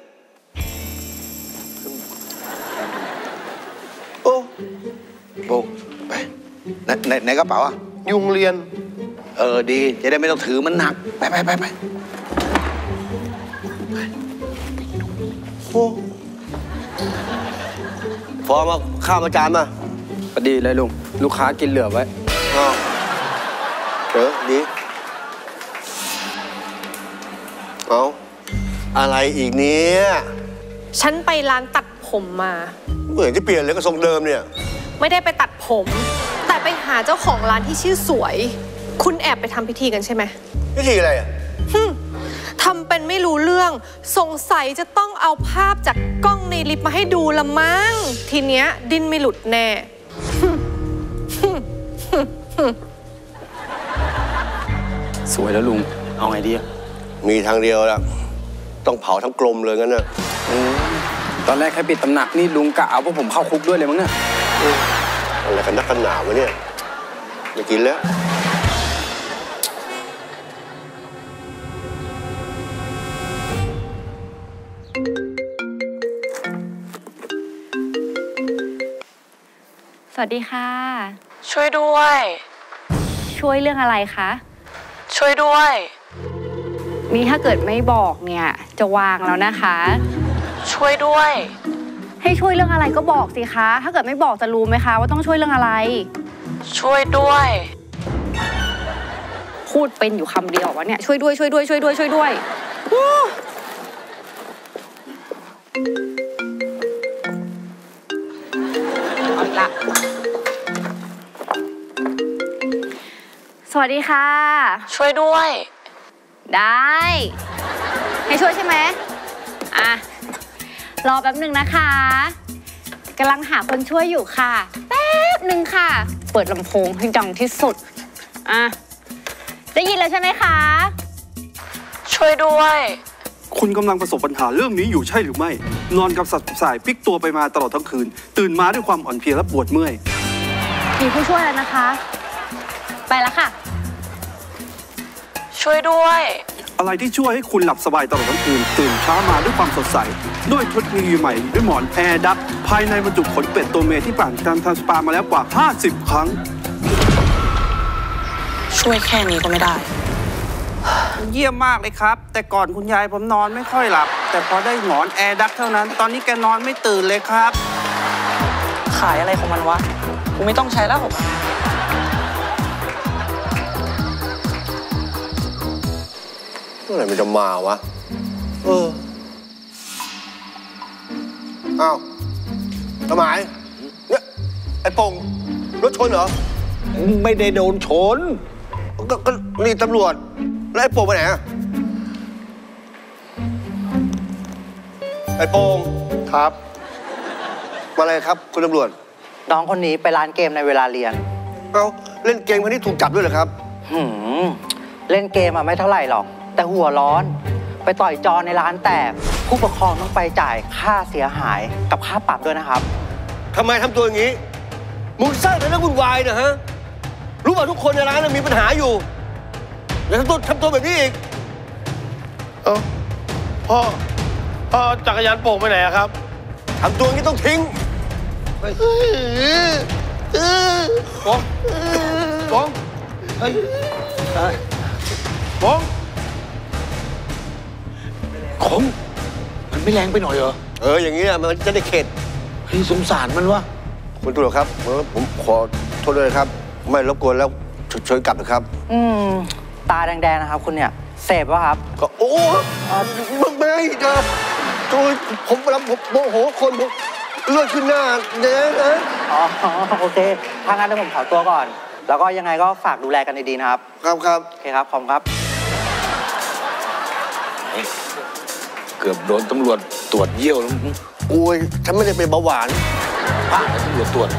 โอ้โบไปในกระเป๋าอ่ะยุงเรียนดีจะได้ไม่ต้องถือมันหนักไปโอ้ฟอมาข้าวมาจานมาพอดีเลยลุงลูกค้ากินเหลือไว้ดีเอาอะไรอีกเนี้ยฉันไปร้านตัดผมมาเหมือนที่เปลี่ยนเลยก็ทรงเดิมเนี่ยไม่ได้ไปตัดผมแต่ไปหาเจ้าของร้านที่ชื่อสวยคุณแอบไปทำพิธีกันใช่ไหมพิธีอะไรอ่ะทำเป็นไม่รู้เรื่องสงสัยจะต้องเอาภาพจากกล้องในลิฟต์มาให้ดูละมั้งทีเนี้ยดิ้นไม่หลุดแน่สวยแล้วลุงเอาไงดีมีทางเดียวแล้วต้องเผาทั้งกลมเลยงั้นน่ะตอนแรกแค่ปิดตำหนักนี่ลุงกะเอาพวกผมเข้าคุกด้วยเลยมั้งเนี่ยอะไรกันนักกันหนาวะเนี่ยไม่กินแล้วสวัสดีค่ะช่วยด้วยช่วยเรื่องอะไรคะช่วยด้วยนี่ถ้าเกิดไม่บอกเนี่ยจะวางแล้วนะคะช่วยด้วยให้ช่วยเรื่องอะไรก็บอกสิคะถ้าเกิดไม่บอกจะรู้ไหมคะว่าต้องช่วยเรื่องอะไรช่วยด้วยพูดเป็นอยู่คำเดียววะเนี่ยช่วยด้วยช่วยด้วยช่วยด้วยช่วยด้วยเอาละสวัสดีค่ะช่วยด้วยได้ให้ช่วยใช่ไหมรอแป๊บหนึ่งนะคะกำลังหาคนช่วยอยู่ค่ะแป๊บหนึ่งค่ะเปิดลำโพงให้ดังที่สุดได้ยินแล้วใช่ไหมคะช่วยด้วยคุณกำลังประสบปัญหาเรื่องนี้อยู่ใช่หรือไม่นอนกับสัตว์สายพลิกตัวไปมาตลอดทั้งคืนตื่นมาด้วยความอ่อนเพลียและปวดเมื่อยมีผู้ช่วยแล้วนะคะไปแล้วค่ะช่วยด้วยอะไรที่ช่วยให้คุณหลับสบายตลอดทั้งคืนตื่นเช้ามาด้วยความสดใสด้วยเทคโนโลยีใหม่ด้วยหมอนแอร์ดักภายในบรรจุขนเป็ดตัวเมียที่ผ่านการทำสปามาแล้วกว่า50 ครั้งช่วยแค่นี้ก็ไม่ได้เยี่ยมมากเลยครับแต่ก่อนคุณยายผมนอนไม่ค่อยหลับแต่พอได้หมอนแอร์ดักเท่านั้นตอนนี้แกนอนไม่ตื่นเลยครับขายอะไรของมันวะกูไม่ต้องใช้แล้วเมื่อไหร่มันจะมาวะอ้าวทำไมเนี่ยไอ้ปงรถชนเหรอไม่ได้โดนชนก็นี่ตำรวจแล้วไอ้โป่งไปไหนอะไอ้โป่งครับมาอะไรครับคุณตำรวจน้องคนนี้ไปร้านเกมในเวลาเรียนเล่นเกมคนนี้ถูกจับด้วยเหรอครับเล่นเกมไม่เท่าไหร่หรอกแต่หัวร้อนไปต่อยจอในร้านแตกผู้ปกครองต้องไปจ่ายค่าเสียหายกับค่าปรับด้วยนะครับทำไมทำตัวอย่างนี้มึงสร้างแต่เรื่องวุ่นวายนะฮะรู้ป่ะทุกคนในร้านมีปัญหาอยู่อย่าทำตัวแบบนี้อีกพ่อจักรยานโป่งไปไหนครับทำตัวอย่างนี้ต้องทิ้งบงเฮ้ยบงของมันไม่แรงไปหน่อยเหรออย่างนี้มันจะได้เข็ดพี่สงสารมันวะคุณตำรวจครับผมขอโทษด้วยครับไม่รบกวนแล้วช่วยกลับนะครับตาแดงๆนะครับคุณเนี่ยเสพวะครับก็โอ้ไม่ครับผมเวลาผมโมโหคนผมเลือดขึ้นหน้าเด้นะอ๋อโอเคถ้างั้นเดี๋ยวผมขอตัวก่อน แล้วก็ยังไงก็ฝากดูแลกันดีๆนะครับครับโอเคครับขอบคุณครับเกือบโดนตำรวจตรวจเยี่ยวแล้วโอ้ยฉันไม่ได้เป็นเบาหวานพลาดตำรวจตรวจ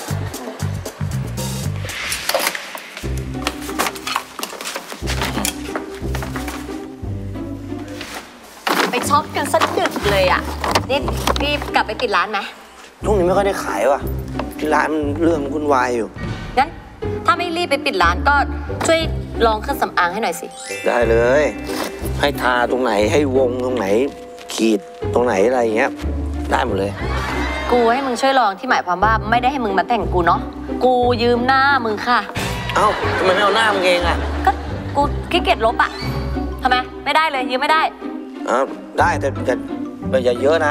ไปช็อปกันสักดึกเลยอ่ะนี่รีบกลับไปปิดร้านไหมช่วงนี้ไม่ค่อยได้ขายว่ะที่ร้านมันเรื่องวุ่นวายอยู่งั้นถ้าไม่รีบไปปิดร้านก็ช่วยลองเครื่องสำอางให้หน่อยสิได้เลย ให้ทาตรงไหนให้วงตรงไหน ขีดตรงไหนอะไรอย่างเงี้ยได้หมดเลยกูให้มึงช่วยลองที่หมายความว่าไม่ได้ให้มึงมาแต่งกูเนาะกูยืมหน้ามึงค่ะเอ้าทำไมไม่เอาหน้ามึงเองอ่ะก็กูขี้เกียจลบอ่ะทำไมไม่ได้เลยยืมไม่ได้อ้าวได้แต่อย่าเยอะนะ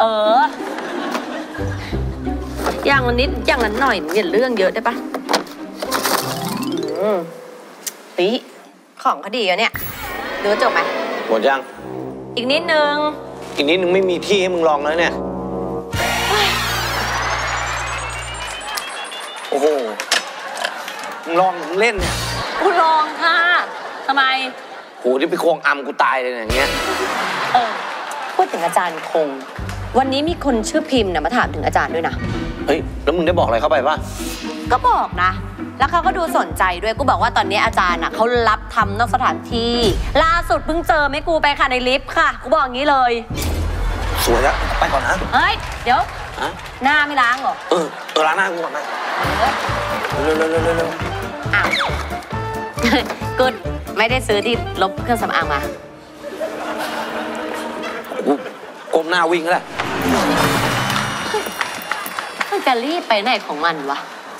อย่างละนิดอย่างละหน่อยอย่าเรื่องเยอะได้ปะปีของเขาดีอะเนี่ยดูจบไหมหมดยังอีกนิดนึงอีกนิดนึงไม่มีที่ให้มึงลองแล้วเนี่ย โอ้โห มึงลองมึงเล่นเนี่ยกูลองค่ะทำไมโหที่ไปควงอัมกูตายเลยอย่างเงี้ยพูดถึงอาจารย์คงวันนี้มีคนชื่อพิมพ์นะมาถามถึงอาจารย์ด้วยนะเฮ้ย แล้วมึงได้บอกอะไรเข้าไปป่ะก็บอกนะ แล้วเขาก็ดูสนใจด้วยกูบอกว่าตอนนี้อาจารย์น่ะเขารับทำนอกสถานที่ล่าสุดเพิ่งเจอไม่กูไปค่ะในลิฟต์ค่ะกูบอกอย่างนี้เลยสวยแล้วไปก่อนนะเฮ้ยเดี๋ยวหน้าไม่ล้างเหรอล้างหน้ากูก่อนนะเร็วอ้าวกูไม่ได้ซื้อที่ลบเครื่องสำอางมาก้มหน้าวิ่งแล้วมันจะรีบไปไหนของมันวะ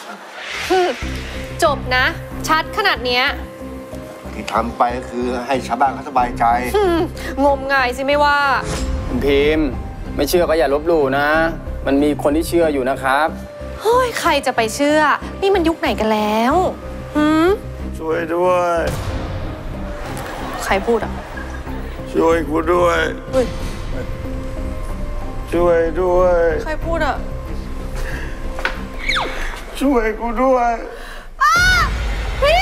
จบนะ ชัดขนาดเนี้ยที่ทำไปคือให้ชาวบ้านเขาสบายใจงมงายสิไม่ว่าคุณพิมพ์ไม่เชื่อก็อย่าลบหลู่นะ มันมีคนที่เชื่ออยู่นะครับเฮ้ย ใครจะไปเชื่อ นี่มันยุคไหนกันแล้วช่วยด้วยใครพูดอ่ะช่วยกูด้วย ช่วยด้วยใครพูดอ่ะช่วยกูด้วยพี่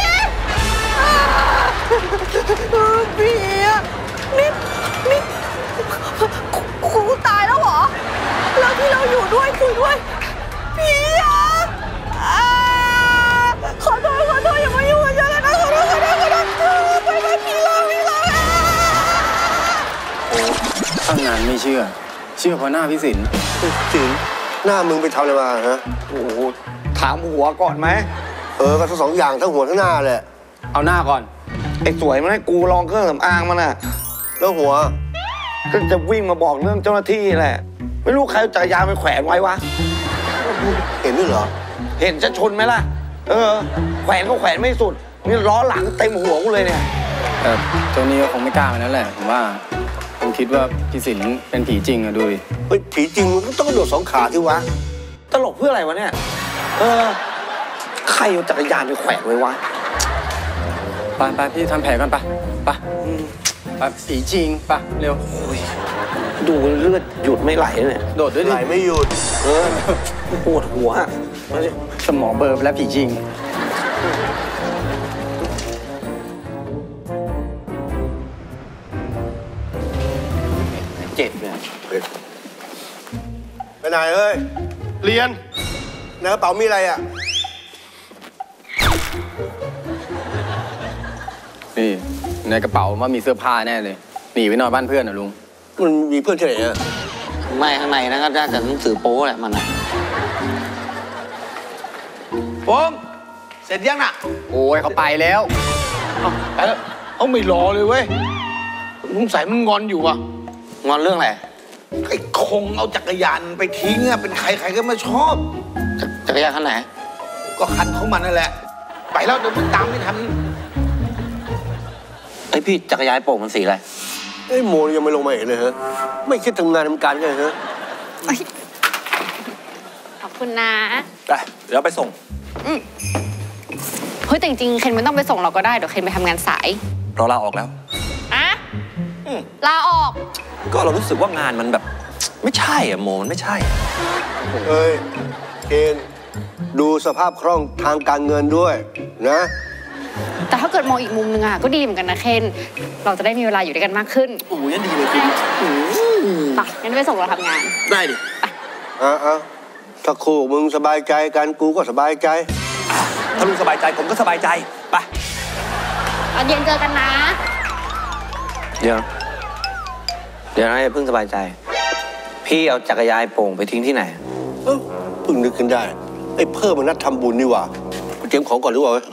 พี่อะนี่กูตายแล้วเหรอ แล้วที่เราอยู่ด้วยคุยด้วยพี่อะขอโทษอย่ามายุ่งกับฉันเลยนะขอโทษไปพี่ลาตั้งนานไม่เชื่อเพราะหน้าพี่สินหน้ามึงไปทำอะไรมาฮะโอ้โหถามหัวก่อนไหมก็ทั้งสองอย่างทั้งหัวทั้งหน้าแหละเอาหน้าก่อนไอ้สวยมันให้กูลองเครื่องสำอางมันอ่ะแล้วหัวก็จะวิ่งมาบอกเรื่องเจ้าหน้าที่แหละ ไม่รู้ใครจักรยานไปแขวนไว้วะเห็นด้วยเหรอเห็นจะชนไหมล่ะ แขวนก็แขวนไม่สุด นี่ล้อหลังเต็มหัวกูเลยเนี่ยเจ้านี้ก็คงไม่กล้ามันนั่นแหละผมว่าผมคิดว่าพี่สินเป็นผีจริงอะดูดิเฮ้ยผีจริงมันก็ต้องกระโดด2 ขาที่วะตลกเพื่ออะไรวะเนี่ย ใครเอาจักรยานไปแขวนไว้วะไปพี่ทำแผลกันไปผีจริงไปเร็วดูเลือดหยุดไม่ไหลเนี่ยโดดด้วยดิไหลไม่หยุดปวดหัวสมองเบลอไปแล้วผีจริงเจ็บเนี่ยไปไหนเอ้ย เรียนในกระเป๋ามีอะไรอ่ะนี่ในกระเป๋าว่ามีเสื้อผ้าแน่เลยหนีไปนอนบ้านเพื่อนเหรอลุงมันมีเพื่อนที่ไหนอ่ะไม่ข้างในนะก็ได้แต่หนังสือโป๊แหละมันอ่ะผมเสร็จยังน่ะโอ้ยเขาไปแล้วไปแล้วเอาไม่รอเลยเว้ยสงสัยมันงอนอยู่อ่ะงอนเรื่องอะไรไอ้คงเอาจักรยานไปทิ้งอ่ะเป็นใครๆก็ไม่ชอบจักรยานคันไหนก็คันของมันนั่นแหละไปแล้วเดี๋ยวมันตามไม่ทันไอ้พี่จักรยานโป่งมันสีอะไรโมยังไม่ลงมาเห็นเลยฮะไม่คิดทำงานทำการกันเลยฮะขอบคุณนะไปเดี๋ยวไปส่งเฮ้ยแต่จริงๆเคนไม่ต้องไปส่งเราก็ได้เดี๋ยวเคนไปทำงานสายเราลาออกแล้วอะลาออกก็เรารู้สึกว่างานมันแบบไม่ใช่อะโมมันไม่ใช่เอ้ยเคนดูสภาพคล่องทางการเงินด้วยนะแต่ถ้าเกิดมองอีกมุมนึงอะก็ดีเหมือนกันนะเคนเราจะได้มีเวลาอยู่ด้วยกันมากขึ้นโอ้ยดีเลยพี่ไปงั้นไปส่งเราทำงานได้ดิถ้าคู่มึงสบายใจกันกูก็สบายใจถ้าลุงสบายใจผมก็สบายใจไปตอนเย็นเจอกันนะเดี๋ยวนะอย่าเพิ่งสบายใจพี่เอาจักรยานโป่งไปทิ้งที่ไหนเพิ่งนึกขึ้นได้ไอ้เพิ่มมันนัดทำบุญนี่หว่าเตรียมของก่อนหรือเปล่า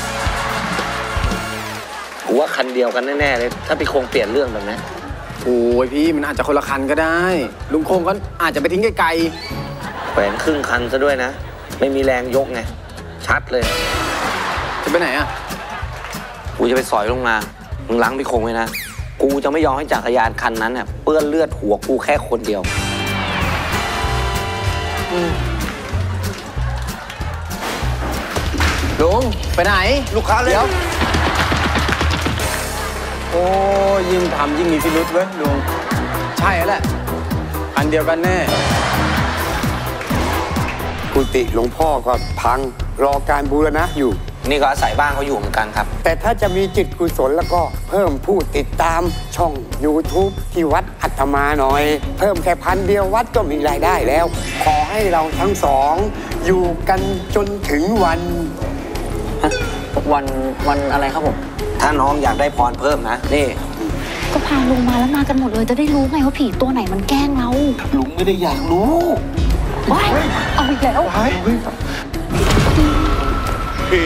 กูว่าคันเดียวกันแน่ๆเลยถ้าพี่คงเปลี่ยนเรื่องแบบนี้โอ้ยพี่มันอาจจะคนละคันก็ได้ลุงคงก็อาจจะไปทิ้งไกลแขวนครึ่งคันซะด้วยนะไม่มีแรงยกไงชัดเลยจะไปไหนอ่ะกูจะไปสอยลงมามึงล้างพี่คงไว้นะกูจะไม่ยอมให้จักรยานคันนั้นเนี่ยเปื้อนเลือดหัวกูแค่คนเดียวลุงไปไหนลูกค้าเลยโอ้ยิ่งทำยิ่งมีพิรุษเว้ยลุงใช่แล้วแหละอันเดียวกันแน่กุฏิหลวงพ่อก็พังรอการบูรณะอยู่นี่ก็อาศัยบ้านเขาอยู่เหมือนกันครับแต่ถ้าจะมีจิตกุศลแล้วก็เพิ่มผู้ติดตามช่อง YouTube ที่วัดอัตมาหน่อยเพิ่มแค่1,000 เดียววัดก็มีรายได้แล้วขอให้เราทั้งสองอยู่กันจนถึงวันอะไรครับผมถ้าน้องอยากได้พรเพิ่มนะนี่ก็พาลุงมาแล้วมากันหมดเลยจะได้รู้ไงว่าผีตัวไหนมันแกล้งเราลุงไม่ได้อยากรู้ว้ายเอาอีกแล้วผี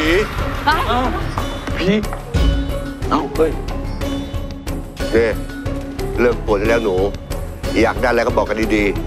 เอาเฮ้ยนี่เลิกปวดแล้วหนูอยากได้อะไรก็บอกกันดีๆ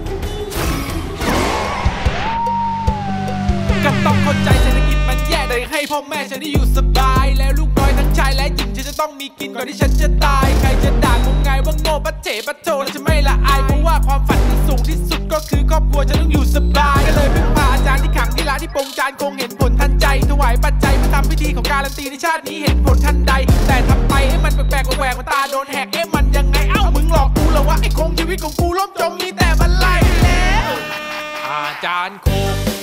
ก็ต้องเข้าใจเศรษฐกิจมันแย่แต่ให้พ่อแม่ฉันได้อยู่สบายแล้วลูกน้อยทั้งชายและหญิงฉันจะต้องมีกินก่อนที่ฉันจะตายใครจะด่ากูไงว่าโง่ปัจเจปัจโจแล้วจะไม่ละอายเพราะว่าความฝันที่สูงที่สุดก็คือครอบครัวฉันต้องอยู่สบายก็เลยพึ่งพาอาจารย์ที่ขังที่ร้านที่ปรงจานคงเห็นผลทันใจถวายปัจจัยเพื่อทำพิธีของการันตีในชาตินี้เห็นผลทันใดแต่ทำไปให้มันแปลกๆแหวกมันตาโดนแหกมันยังไงเอ้ามึงหลอกกูเหรอวะไอ้คงชีวิตของกูล่มจมมีแต่บันไลแล้วอาจารย์คง